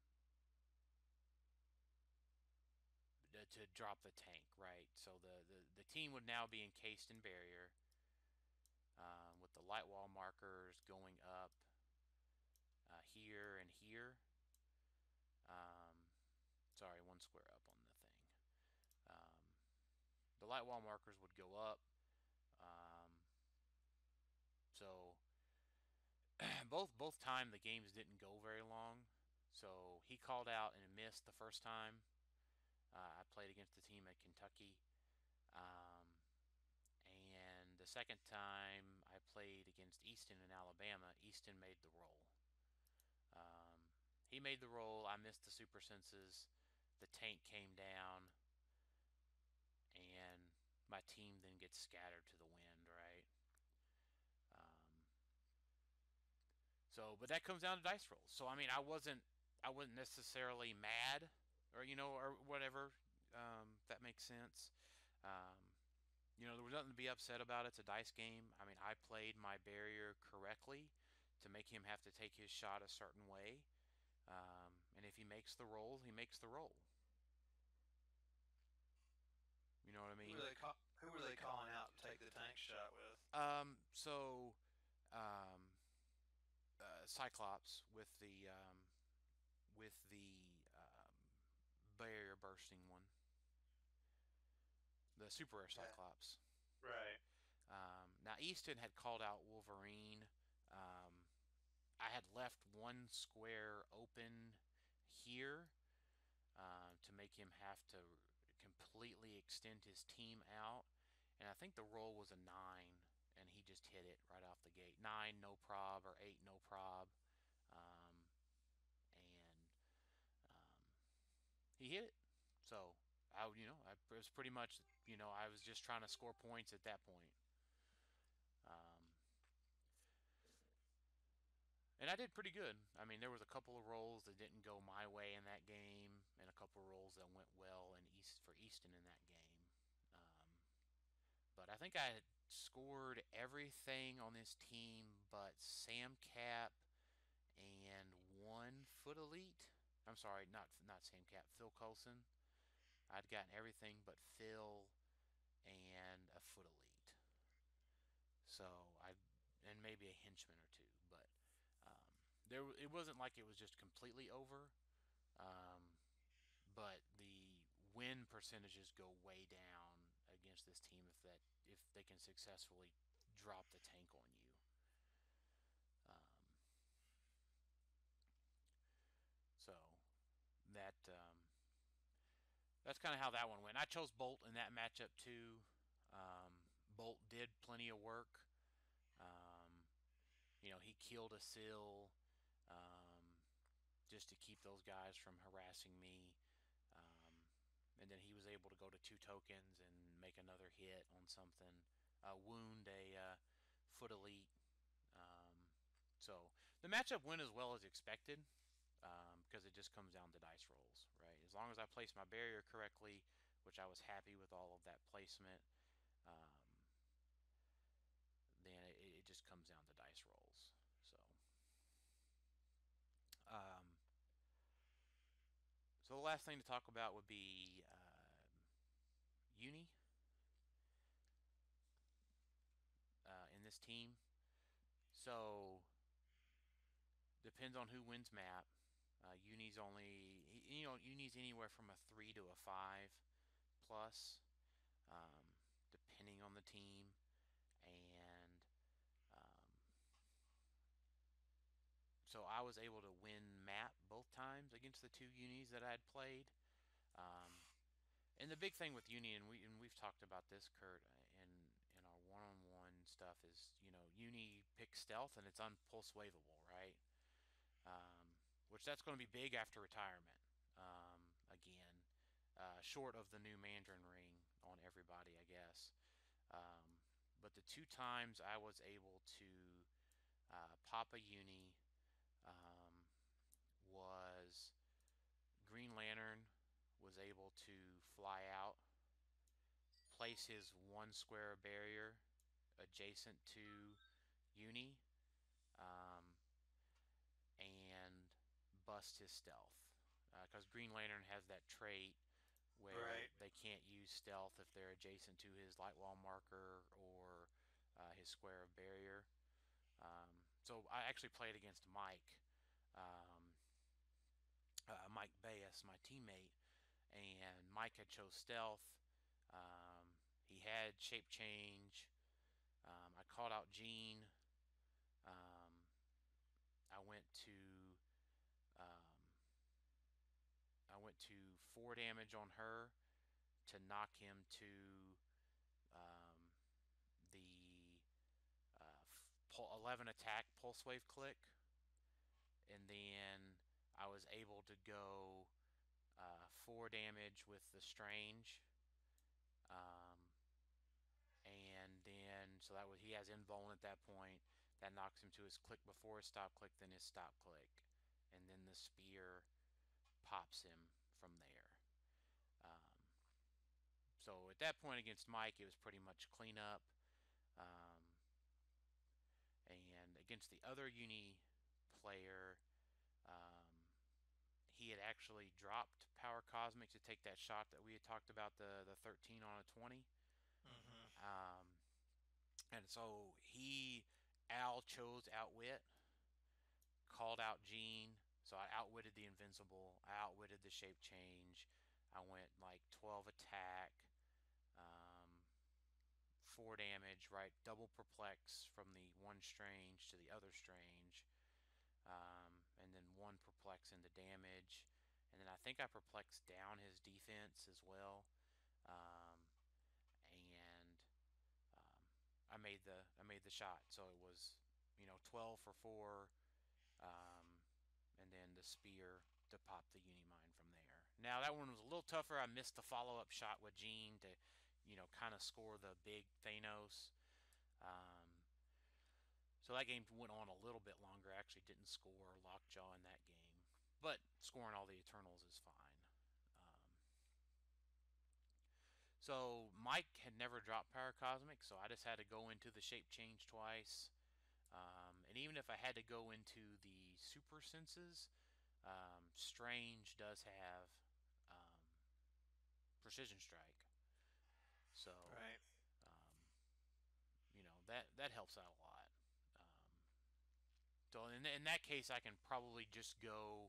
to drop the tank, right? So the team would now be encased in barrier with the light wall markers going up here and here. Sorry, one square up on the thing. Um, the light wall markers would go up. So both time the games didn't go very long. So he called out and missed the first time. I played against the team at Kentucky. Um, and the second time I played against Easton in Alabama, Easton made the roll. He made the roll. I missed the super senses. The tank came down, and my team then gets scattered to the wind, right? Um, but that comes down to dice rolls. So I mean, I wasn't necessarily mad, or or whatever. If that makes sense. Um, there was nothing to be upset about. It's a dice game. I mean, I played my barrier correctly to make him have to take his shot a certain way. And if he makes the roll, he makes the roll. You know what I mean? Who were they calling out to take the tank shot with? So Cyclops with the barrier bursting one, the super rare Yeah. Cyclops. Right. Now Easton had called out Wolverine. I had left one square open here to make him have to completely extend his team out, and I think the roll was a 9, and he just hit it right off the gate. 9 no prob or 8 no prob, and he hit it. So I was pretty much I was just trying to score points at that point. Um, And I did pretty good. I mean, there was a couple of rolls that didn't go my way in that game, and a couple of rolls that went well for Easton in that game. But I think I had scored everything on this team but Sam Cap and one Foot Elite. I'm sorry, not Sam Cap, Phil Coulson. I'd gotten everything but Phil and a Foot Elite. So I and maybe a henchman or two, but um, it wasn't like it was just completely over. Um, but the win percentages go way down against this team if they can successfully drop the tank on you. Um, so that that's kind of how that one went. I chose Bolt in that matchup too. Bolt did plenty of work. Um, he killed a Sill just to keep those guys from harassing me. And then he was able to go to 2 tokens and make another hit on something, wound a Foot Elite. So the matchup went as well as expected because it just comes down to dice rolls, right? As long as I place my barrier correctly, which I was happy with all of that placement, um, then it just comes down to dice rolls. So, um, so the last thing to talk about would be Uni in this team. So depends on who wins map. Uni's Uni's anywhere from a 3 to a 5 plus, depending on the team, and was able to win map both times against the two unis that I had played. Um, and the big thing with uni, and we've talked about this, Kurt, in our one-on-one stuff is, uni picks stealth and it's unpulse waveable, right? Which that's going to be big after retirement. Again, short of the new Mandarin ring on everybody, I guess. Um, but the two times I was able to pop a uni um, was Green Lantern was able to fly out, place his one square barrier adjacent to uni, um, and bust his stealth. Because Green Lantern has that trait where Right. they can't use stealth if they're adjacent to his light wall marker or his square of barrier. So I actually played against um, Mike Bayes, my teammate, and Mike had chose stealth. He had shape change. I called out Jean. Um, I went to um, I went to 4 damage on her to knock him to um, the 11 attack pulse wave click, and then I was able to go 4 damage with the strange, um, and then so that was he has invuln at that point. That knocks him to his click before his stop click, then his stop click, and then the spear pops him from there. Um, so at that point against Mike, it was pretty much cleanup. Um, and against the other uni player, um, he had actually dropped Power Cosmic to take that shot that we had talked about, the 13 on a 20. Mm-hmm. Um, and so Al chose Outwit, called out Gene. So I outwitted the Invincible. I outwitted the Shape Change. I went like 12 attack, um, 4 damage, right? Double perplex from the one strange to the other strange, and then one perplex into damage, and then I think I perplexed down his defense as well, and I made the shot. So it was 12 for 4, um, and then the spear to pop the Unimind from there. Now that one was a little tougher. I missed the follow up shot with Gene to kind of score the big Thanos. Um, so that game went on a little bit longer. I actually didn't score Lockjaw in that game, but scoring all the Eternals is fine. Um, so Mike had never dropped Power Cosmic, so I just had to go into the shape change twice. And even if I had to go into the super senses, Strange does have um, precision strike, so Right. um, that helps out a lot. So in that case, I can probably just go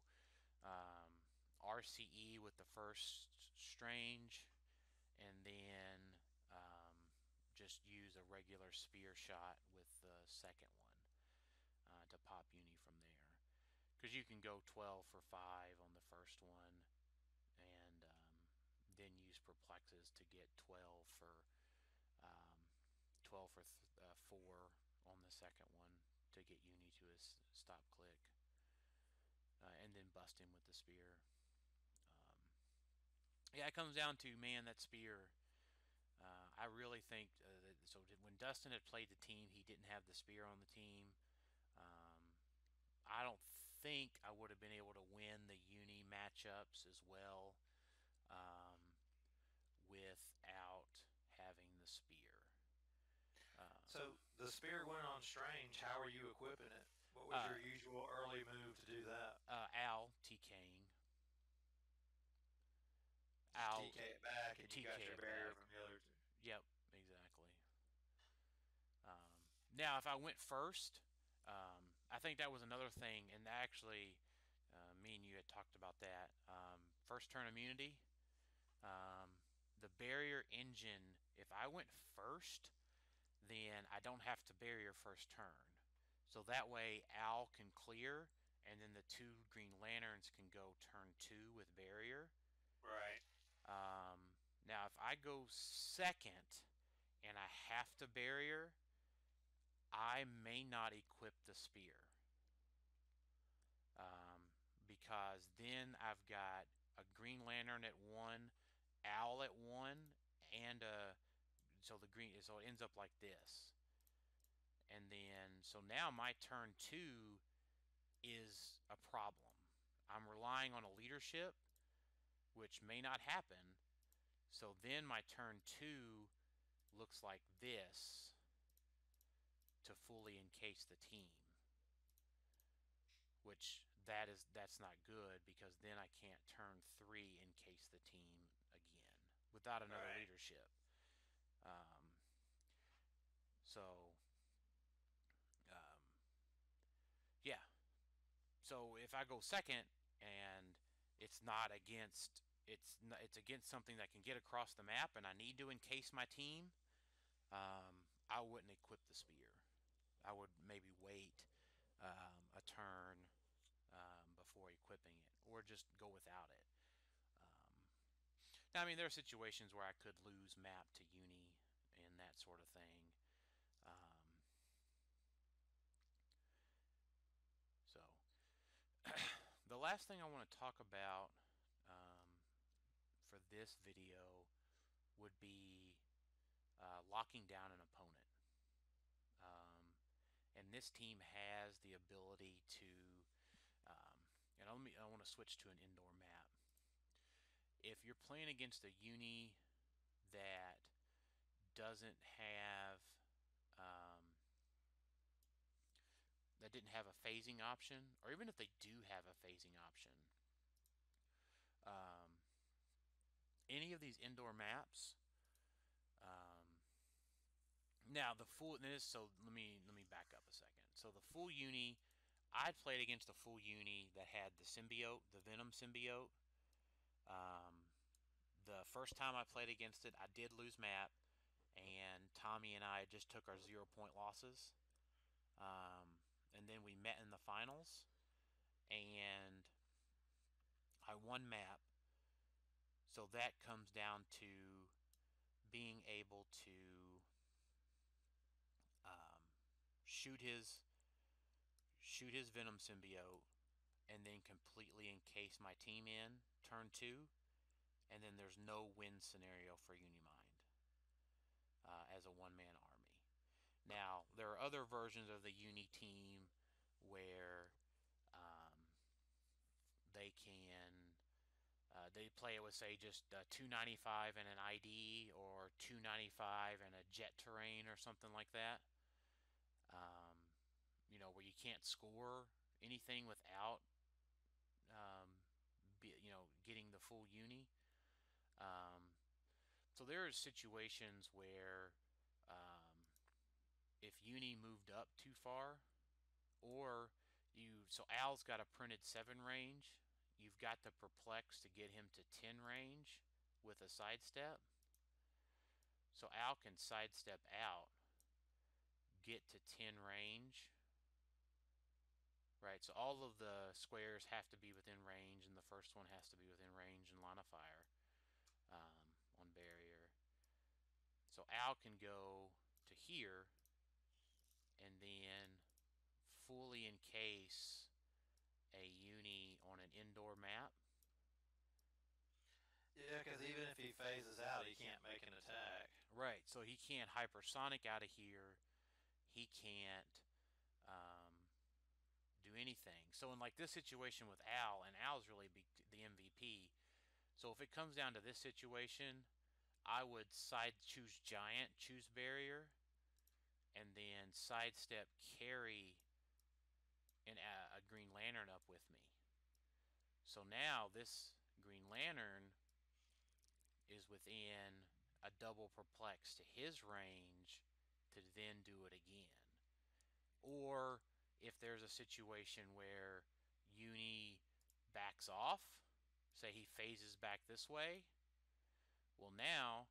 RCE with the first Strange, and then just use a regular spear shot with the second one to pop uni from there. Because you can go 12 for 5 on the first one, and then use perplexes to get um, 12 for 4 on the second one to get uni to his stop click, and then bust him with the spear. Um, yeah, it comes down to, man, that spear. I really think when Dustin had played the team, he didn't have the spear on the team. Um, I don't think I would have been able to win the uni matchups as well, um, without having the spear. Um, So the spear went on Strange. How are you equipping it? What was uh, your usual early move to do that? Al TKing. Just Al TK it back, and you TK got your it barrier back. from the other two. Yep, exactly. Now, if I went first, I think that was another thing, and actually, me and you had talked about that. First turn immunity. Um, the barrier engine, if I went first, then I don't have to barrier first turn. So that way Al can clear, and then the 2 green lanterns can go turn 2 with barrier. Right. Now, if I go second and I have to barrier, I may not equip the spear. Um, because then I've got a Green Lantern at 1, Owl at 1, and so it ends up like this. And then, so now my turn 2 is a problem. I'm relying on a leadership, which may not happen. So then my turn 2 looks like this to fully encase the team, which that's not good, because then I can't turn 3 encase the team again without another Right. leadership. Um, so um, yeah, so if I go second and it's not against it's against something that can get across the map and I need to encase my team, I wouldn't equip the spear. I would maybe wait a turn before equipping it, or just go without it. Now, I mean, there are situations where I could lose map to uni and that sort of thing. Um, so, the last thing I want to talk about for this video would be locking down an opponent. Um, and this team has the ability to, um, and I want to switch to an indoor map. If you're playing against a uni that doesn't have, um, that didn't have a phasing option, or even if they do have a phasing option, um, any of these indoor maps, um, now the full this so let me back up a second. So the full uni, I'd played against a full uni that had the symbiote, the Venom symbiote. Um, the first time I played against it, I did lose map, and Tommy and I just took our 0 point losses. And then we met in the finals, and I won map. So that comes down to being able to um, shoot his Venom symbiote, and then completely encase my team in turn 2, and then there's no win scenario for Unimind as a one-man army. Now, there are other versions of the Uni team where um, they can they play it with, say, just 295 and an ID, or 295 and a jet terrain, or something like that. Um, where you can't score anything without getting the full uni. Um, so there are situations where if uni moved up too far, or so Al's got a printed 7 range, you've got the perplex to get him to 10 range with a sidestep. So Al can sidestep out, get to 10 range. Right, so all of the squares have to be within range, and the first one has to be within range and line of fire on barrier. So Al can go to here and then fully encase a uni on an indoor map. Yeah, because even if he phases out, he can't make an attack. Right, so he can't hypersonic out of here. He can't do anything. So in like this situation with Al, and Al's really the MVP. So if it comes down to this situation, I would choose Giant, choose Barrier, and then sidestep carry a Green Lantern up with me. So now this Green Lantern is within a double perplex to his range to then do it again. Or if there's a situation where Uni backs off, say he phases back this way, well, now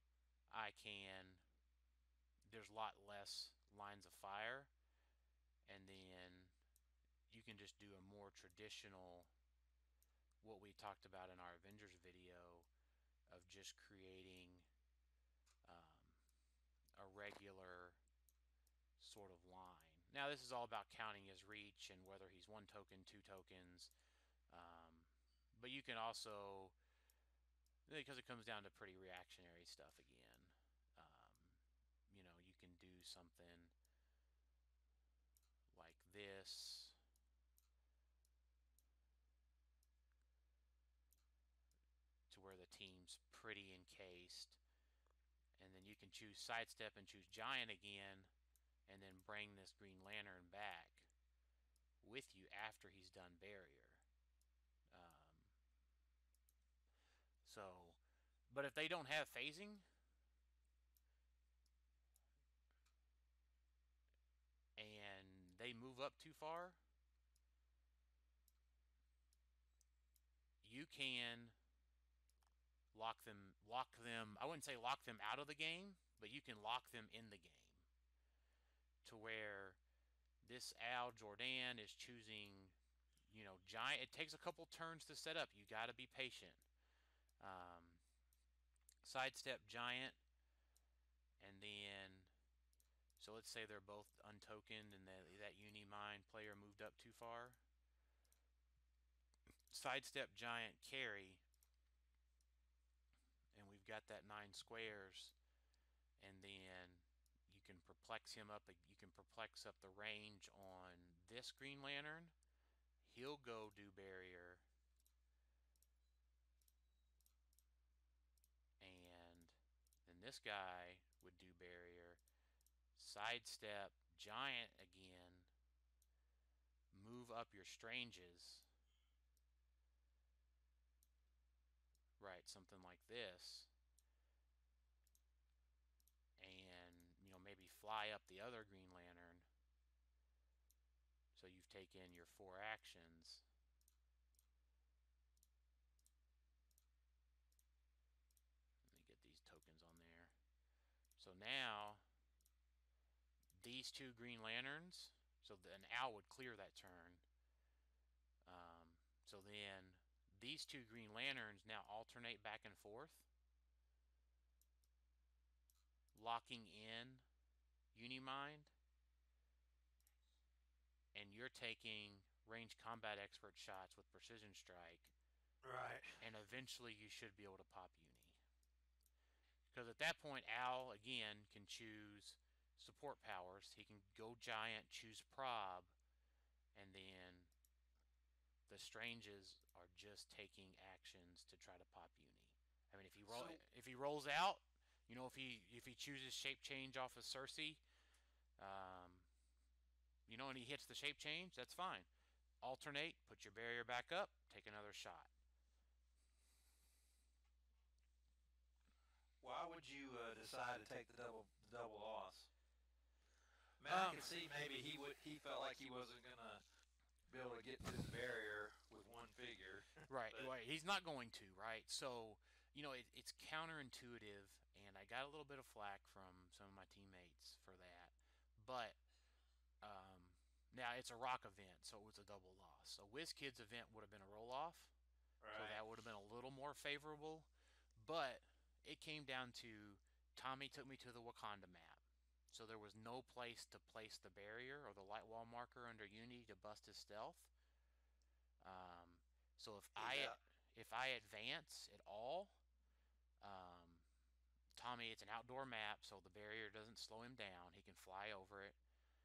there's a lot less lines of fire, and then you can can just do a more traditional, what we talked about in our Avengers video, of just creating a regular sort of line. Now, this is all about counting his reach and whether he's 1 token, 2 tokens. But you can also, because it comes down to pretty reactionary stuff again, you can do something like this to where the team's pretty encased, and then you can choose sidestep and choose giant again, and then bring this Green Lantern back with you after he's done barrier. Um, so, but if they don't have phasing, and they move up too far, you can lock them. I wouldn't say lock them out of the game, but you can lock them in the game to where this Al Jordan is choosing, giant. It takes a couple turns to set up. You got to be patient. Um, Sidestep giant, and then, so let's say they're both untokened and that Uni-Mind player moved up too far. Sidestep giant carry, and we've got that 9 squares, and then you can perplex him up. You can perplex up the range on this Green Lantern. He'll go do barrier, and then this guy would do barrier. Sidestep giant again. Move up your stranges. Right, something like this. And, maybe fly up the other Green Lantern. So you've taken your 4 actions. Let me get these tokens on there. So now, these 2 Green Lanterns, so an Owl would clear that turn. So then, these 2 Green Lanterns now alternate back and forth, locking in Unimind, and you're taking range combat expert shots with precision strike. Right. And eventually you should be able to pop Uni. Because at that point, Al, again, can choose support powers. He can go giant, choose prob, and then the Stranges are just taking actions to try to pop Uni. I mean, if he rolls out, if he chooses shape change off of Cersei, and he hits the shape change, that's fine. Alternate, put your barrier back up, take another shot. Why would you decide to take the double loss? I could see maybe he felt like he wasn't gonna be able to get to the barrier with one figure. Right. He's not going to, right? So, it's counterintuitive, and I got a little bit of flack from some of my teammates for that. But now it's a rock event, so it was a double loss. So WizKid's event would have been a roll off, Right. So that would have been a little more favorable. But it came down to Tommy took me to the Wakanda map. So there was no place to place the barrier or the light wall marker under Uni to bust his stealth. So if I advance at all, Tommy, it's an outdoor map, so the barrier doesn't slow him down. He can fly over it.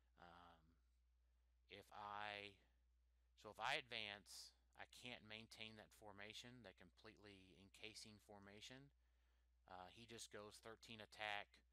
If I advance, I can't maintain that formation, that completely encasing formation. He just goes 13 attack,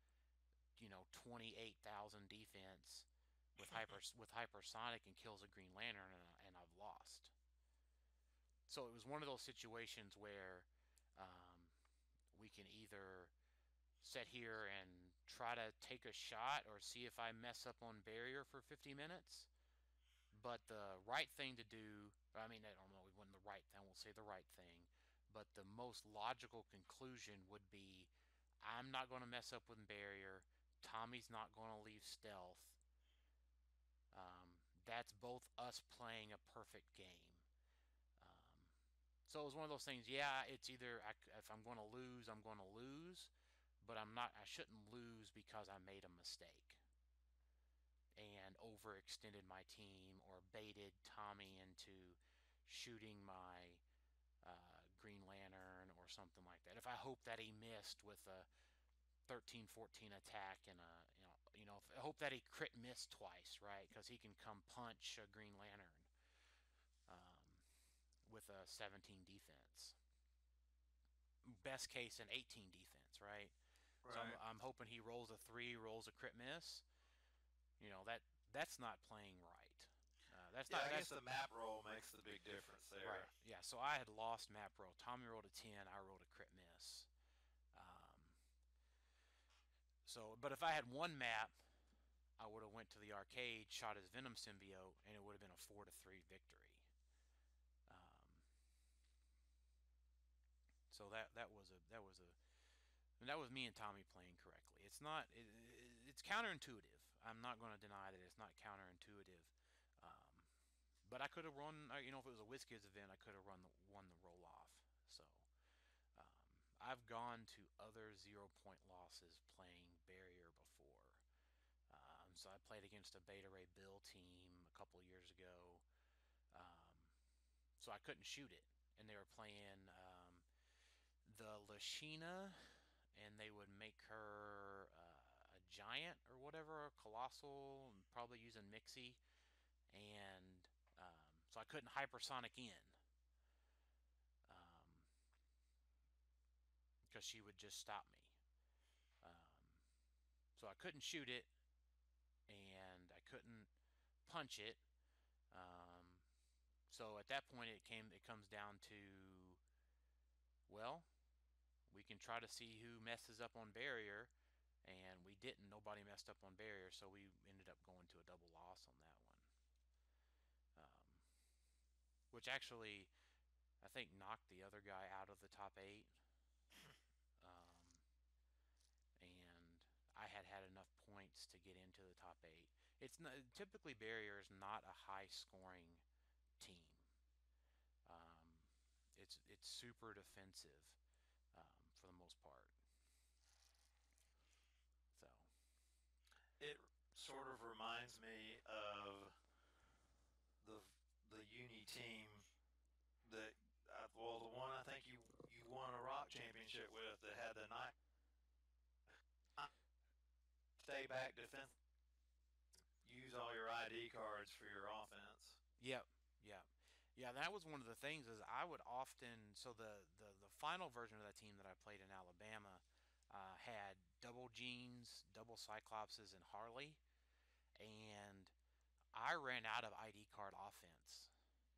28,000 defense with hypersonic and kills a Green Lantern, and I've lost. So it was one of those situations where we can either sit here and try to take a shot or see if I mess up on barrier for 50 minutes. But the right thing to do, I don't know, we wouldn't the right thing, I won't say the right thing, but the most logical conclusion would be I'm not going to mess up with barrier. Tommy's not going to leave stealth. that's both us playing a perfect game. Um, so it was one of those things. Yeah, it's either if I'm going to lose, I'm going to lose, but I'm not. I shouldn't lose because I made a mistake and overextended my team or baited Tommy into shooting my Green Lantern or something like that. If I hope that he missed with a 13-14 attack and I hope that he crit missed twice, right? Because he can come punch a Green Lantern um, with a 17 defense. Best case, an 18 defense, right? So I'm, Right. I'm hoping he rolls a three, rolls a crit miss. That's not playing right. That's Yeah, not I guess that's the map roll makes the big difference right. there. Yeah. So I had lost map roll. Tommy rolled a 10. I rolled a crit miss. Um, but if I had one map, I would have went to the arcade, shot his Venom symbiote, and it would have been a 4-3 victory. Um, so that was me and Tommy playing correctly. It's counterintuitive. I'm not going to deny that it's not counterintuitive. Um, but I could have run. If it was a WizKids event, I could have won the roll off. So um, I've gone to other 0 point losses playing barrier before. So I played against a Beta Ray Bill team a couple years ago. Um, so I couldn't shoot it, and they were playing the Lashina, and they would make her a giant or whatever, a colossal, and probably using Mixie, and so I couldn't hypersonic in because she would just stop me. Um, so I couldn't shoot it, and I couldn't punch it. Um, so at that point, it comes down to, well, we can try to see who messes up on barrier, and we didn't. Nobody messed up on barrier, so we ended up going to a double loss on that one, which actually I think knocked the other guy out of the top eight. Um, and I had enough points to get into the top eight. It's not, typically barrier is not a high scoring team. Um, it's super defensive for the most part. So It sort of reminds me of the the uni team that well, the one I think you won a rock championship with that had the night stay back defense, use all your ID cards for your offense. yep, yep, yeah. That was one of the things is I would often the final version of that team that I played in Alabama had double Jeans, double Cyclopses, and Harley, and I ran out of ID card offense.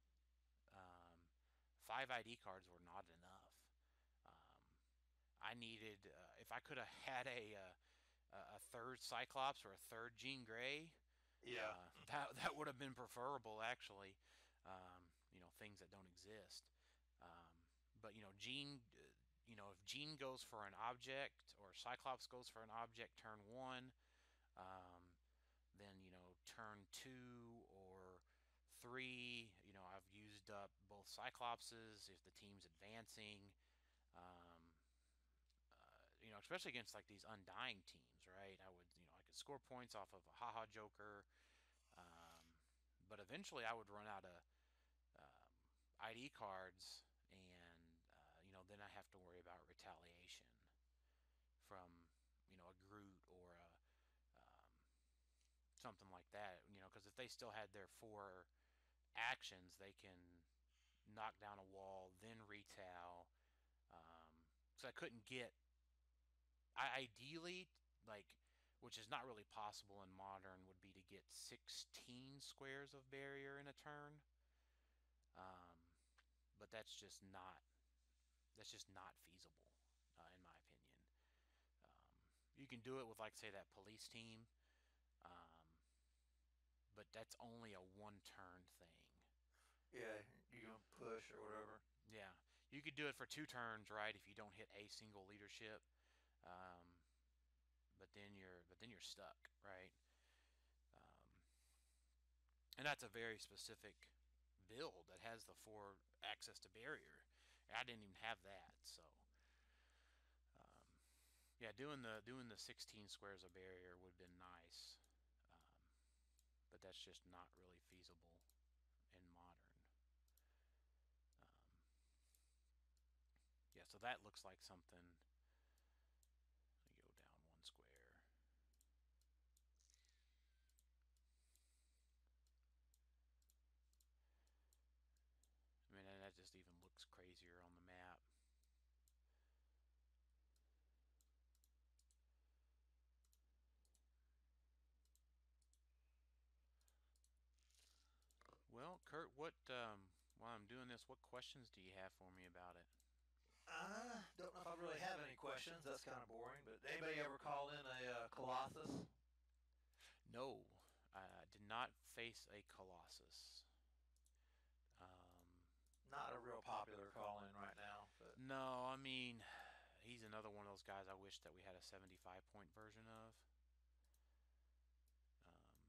Um, 5 ID cards were not enough. Um, I needed if I could have had a third Cyclops or a third Jean Grey, Yeah. that would have been preferable actually. Things that don't exist. But Jean, if Jean goes for an object or Cyclops goes for an object turn one, um, then turn two or three, I've used up both Cyclopses if the team's advancing. Um, Especially against like these undying teams, right? I could score points off of a haha Joker, um, but eventually I would run out of ID cards, and then I have to worry about retaliation from a Groot or something like that. Because if they still had their 4 actions, they can knock down a wall, then retail. So I couldn't get. I ideally like, which is not really possible in modern, would be to get 16 squares of barrier in a turn. Um, but that's just not feasible, in my opinion. Um, you can do it with like say that police team, um, but that's only a one turn thing. Yeah, you can push or whatever. Yeah, you could do it for 2 turns, right? If you don't hit a single leadership, um, but then you're stuck, right? Um, and that's a very specific build that has the 4 access to barrier. I didn't even have that, so um, yeah, doing the 16 squares of barrier would have been nice, um, but that's just not really feasible in modern. Um, yeah, so that looks like something. Let me go down 1 square. I mean, and that just even looks crazier on the map. Well, Kurt, what while I'm doing this, what questions do you have for me about it? I don't know if I really have any questions. That's kind of boring. But anybody ever call in a Colossus? No, I did not face a Colossus. Um, Not a real popular call in right now. But no, I mean, he's another one of those guys I wish that we had a 75 point version of. Um,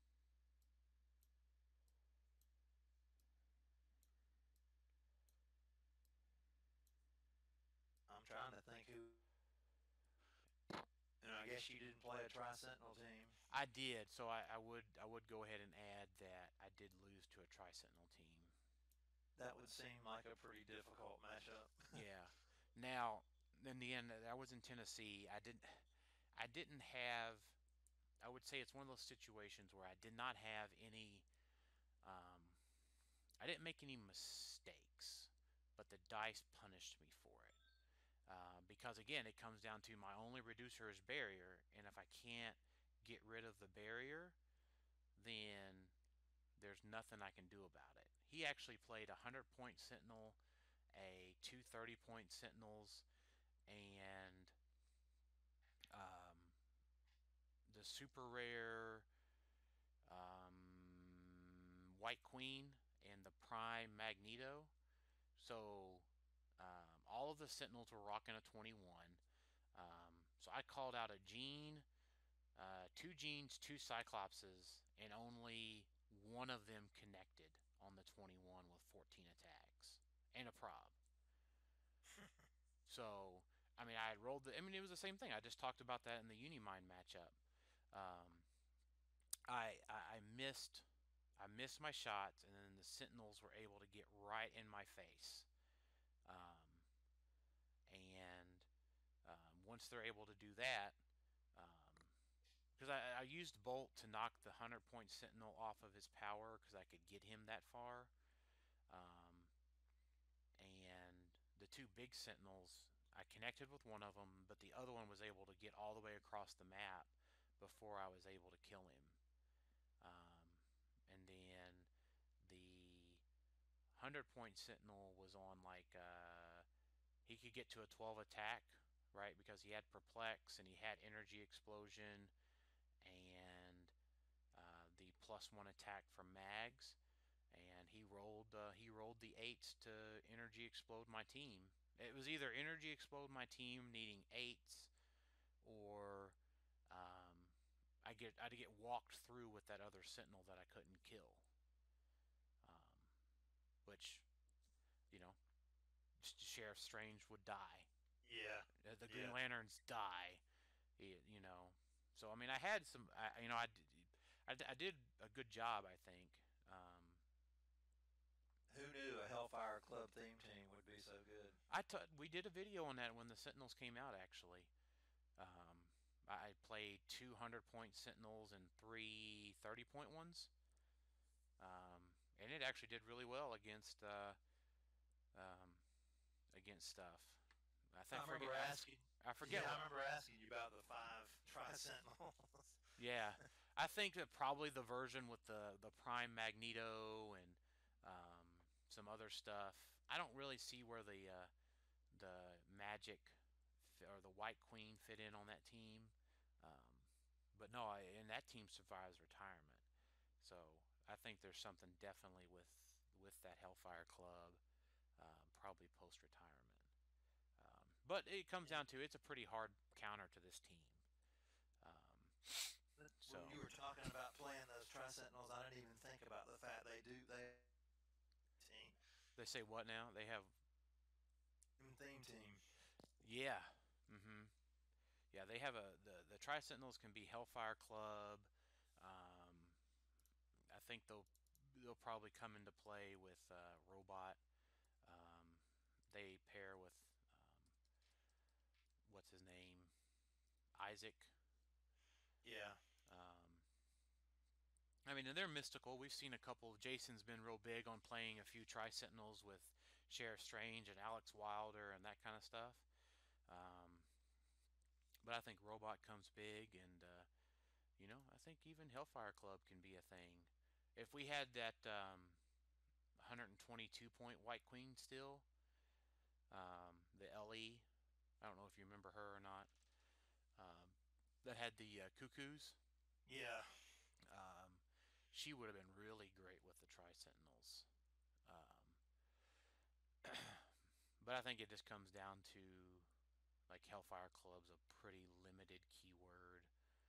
I'm trying to think who. And I guess you didn't play a Tri Sentinel team. I did, so I would go ahead and add that I did lose to a Tri Sentinel team. That would seem like a pretty difficult matchup. Yeah. Now, in the end, I was in Tennessee. I didn't have. I would say it's one of those situations where I did not have any. Um, I didn't make any mistakes, but the dice punished me for it. Because again, it comes down to my only reducer is barrier, and if I can't get rid of the barrier, then there's nothing I can do about it. He actually played a 100 point Sentinel, a two 30 point Sentinels, and um, the super rare White Queen and the Prime Magneto. So all of the Sentinels were rocking a 21. So I called out a Gene, two Genes, two Cyclopses, and only one of them connected on the 21 with 14 attacks and a prob. So, I mean, I had rolled the. I mean, it was the same thing. I just talked about that in the Unimind matchup. Um, I missed my shots, and then the Sentinels were able to get right in my face. Um, and once they're able to do that, because I used Bolt to knock the 100 point Sentinel off of his power because I could get him that far. Um, and the two big Sentinels, I connected with one of them, but the other one was able to get all the way across the map before I was able to kill him. And then the 100 point Sentinel was on like he could get to a 12 attack, right? Because he had Perplex and he had Energy Explosion and the +1 attack from Mags, and he rolled the eights to Energy Explode my team. It was either Energy Explode my team needing eights, or um, I'd get walked through with that other Sentinel that I couldn't kill, um, which you know Sheriff Strange would die. Yeah, The Green yeah. Lanterns die. You know, so I mean, I had some. I did a good job, I think. Who knew a Hellfire Club theme team would be so good? We did a video on that when the Sentinels came out. Actually, um, I played 200 point Sentinels and three 30 point ones, and it actually did really well um, against stuff. I I think remember asking. I forget Yeah, I what. remember asking you about the five Tri Sentinels. Yeah, I think that probably the version with the Prime Magneto and some other stuff. I don't really see where the Magic or the White Queen fit in on that team. Um, but no, and that team survives retirement. So I think there's something definitely with that Hellfire Club, probably post retirement. But it comes And down to it's a pretty hard counter to this team. Um, when so you were talking about playing those Tri Sentinels, I didn't even think about the They say what now? They have Theme team. yeah. Mhm. Yeah, they have the Tri Sentinels can be Hellfire Club. Um, I think they'll probably come into play with Robot. Um, they pair with what's his name, Isaac. Yeah. Um, I mean, and they're mystical. We've seen a couple. Jason's been real big on playing a few Tri Sentinels with Sheriff Strange and Alex Wilder and that kind of stuff. Um, but I think Robot comes big, and I think even Hellfire Club can be a thing. If we had that 122 point White Queen still, the LE, I don't know if you remember her or not, um, that had the cuckoos. Yeah. Um, she would have been really great with the Tri Sentinels. But I think it just comes down to like Hellfire Club's a pretty limited keyword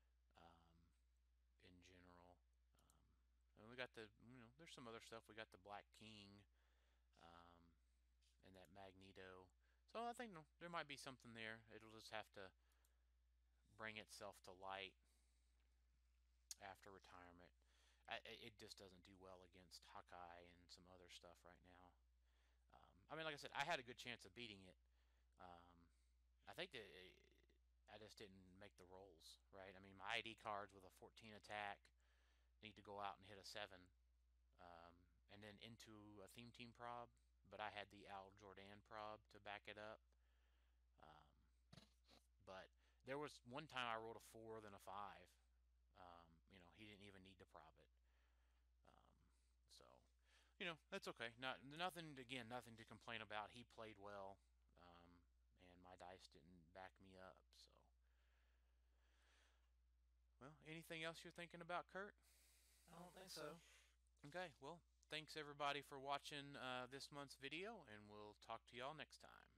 in general. And we got there's some other stuff. We got the Black King um, and that Magneto. So I think there might be something there. It'll just have to bring itself to light after retirement. It just doesn't do well against Hawkeye and some other stuff right now. I mean, like I said, I had a good chance of beating it. Um, I think that I just didn't make the rolls right. I mean, my ID cards with a 14 attack need to go out and hit a 7, and then into a theme team prob. But I had the Al Jordan prob to back it up. But there was one time I rolled a 4, then a 5. He didn't even need to prob it. Um, so, that's okay. Nothing again, nothing to complain about. He played well, and my dice didn't back me up. So, well, anything else you're thinking about, Kurt? I don't think so. Okay, well, thanks everybody for watching this month's video, and we'll talk to y'all next time.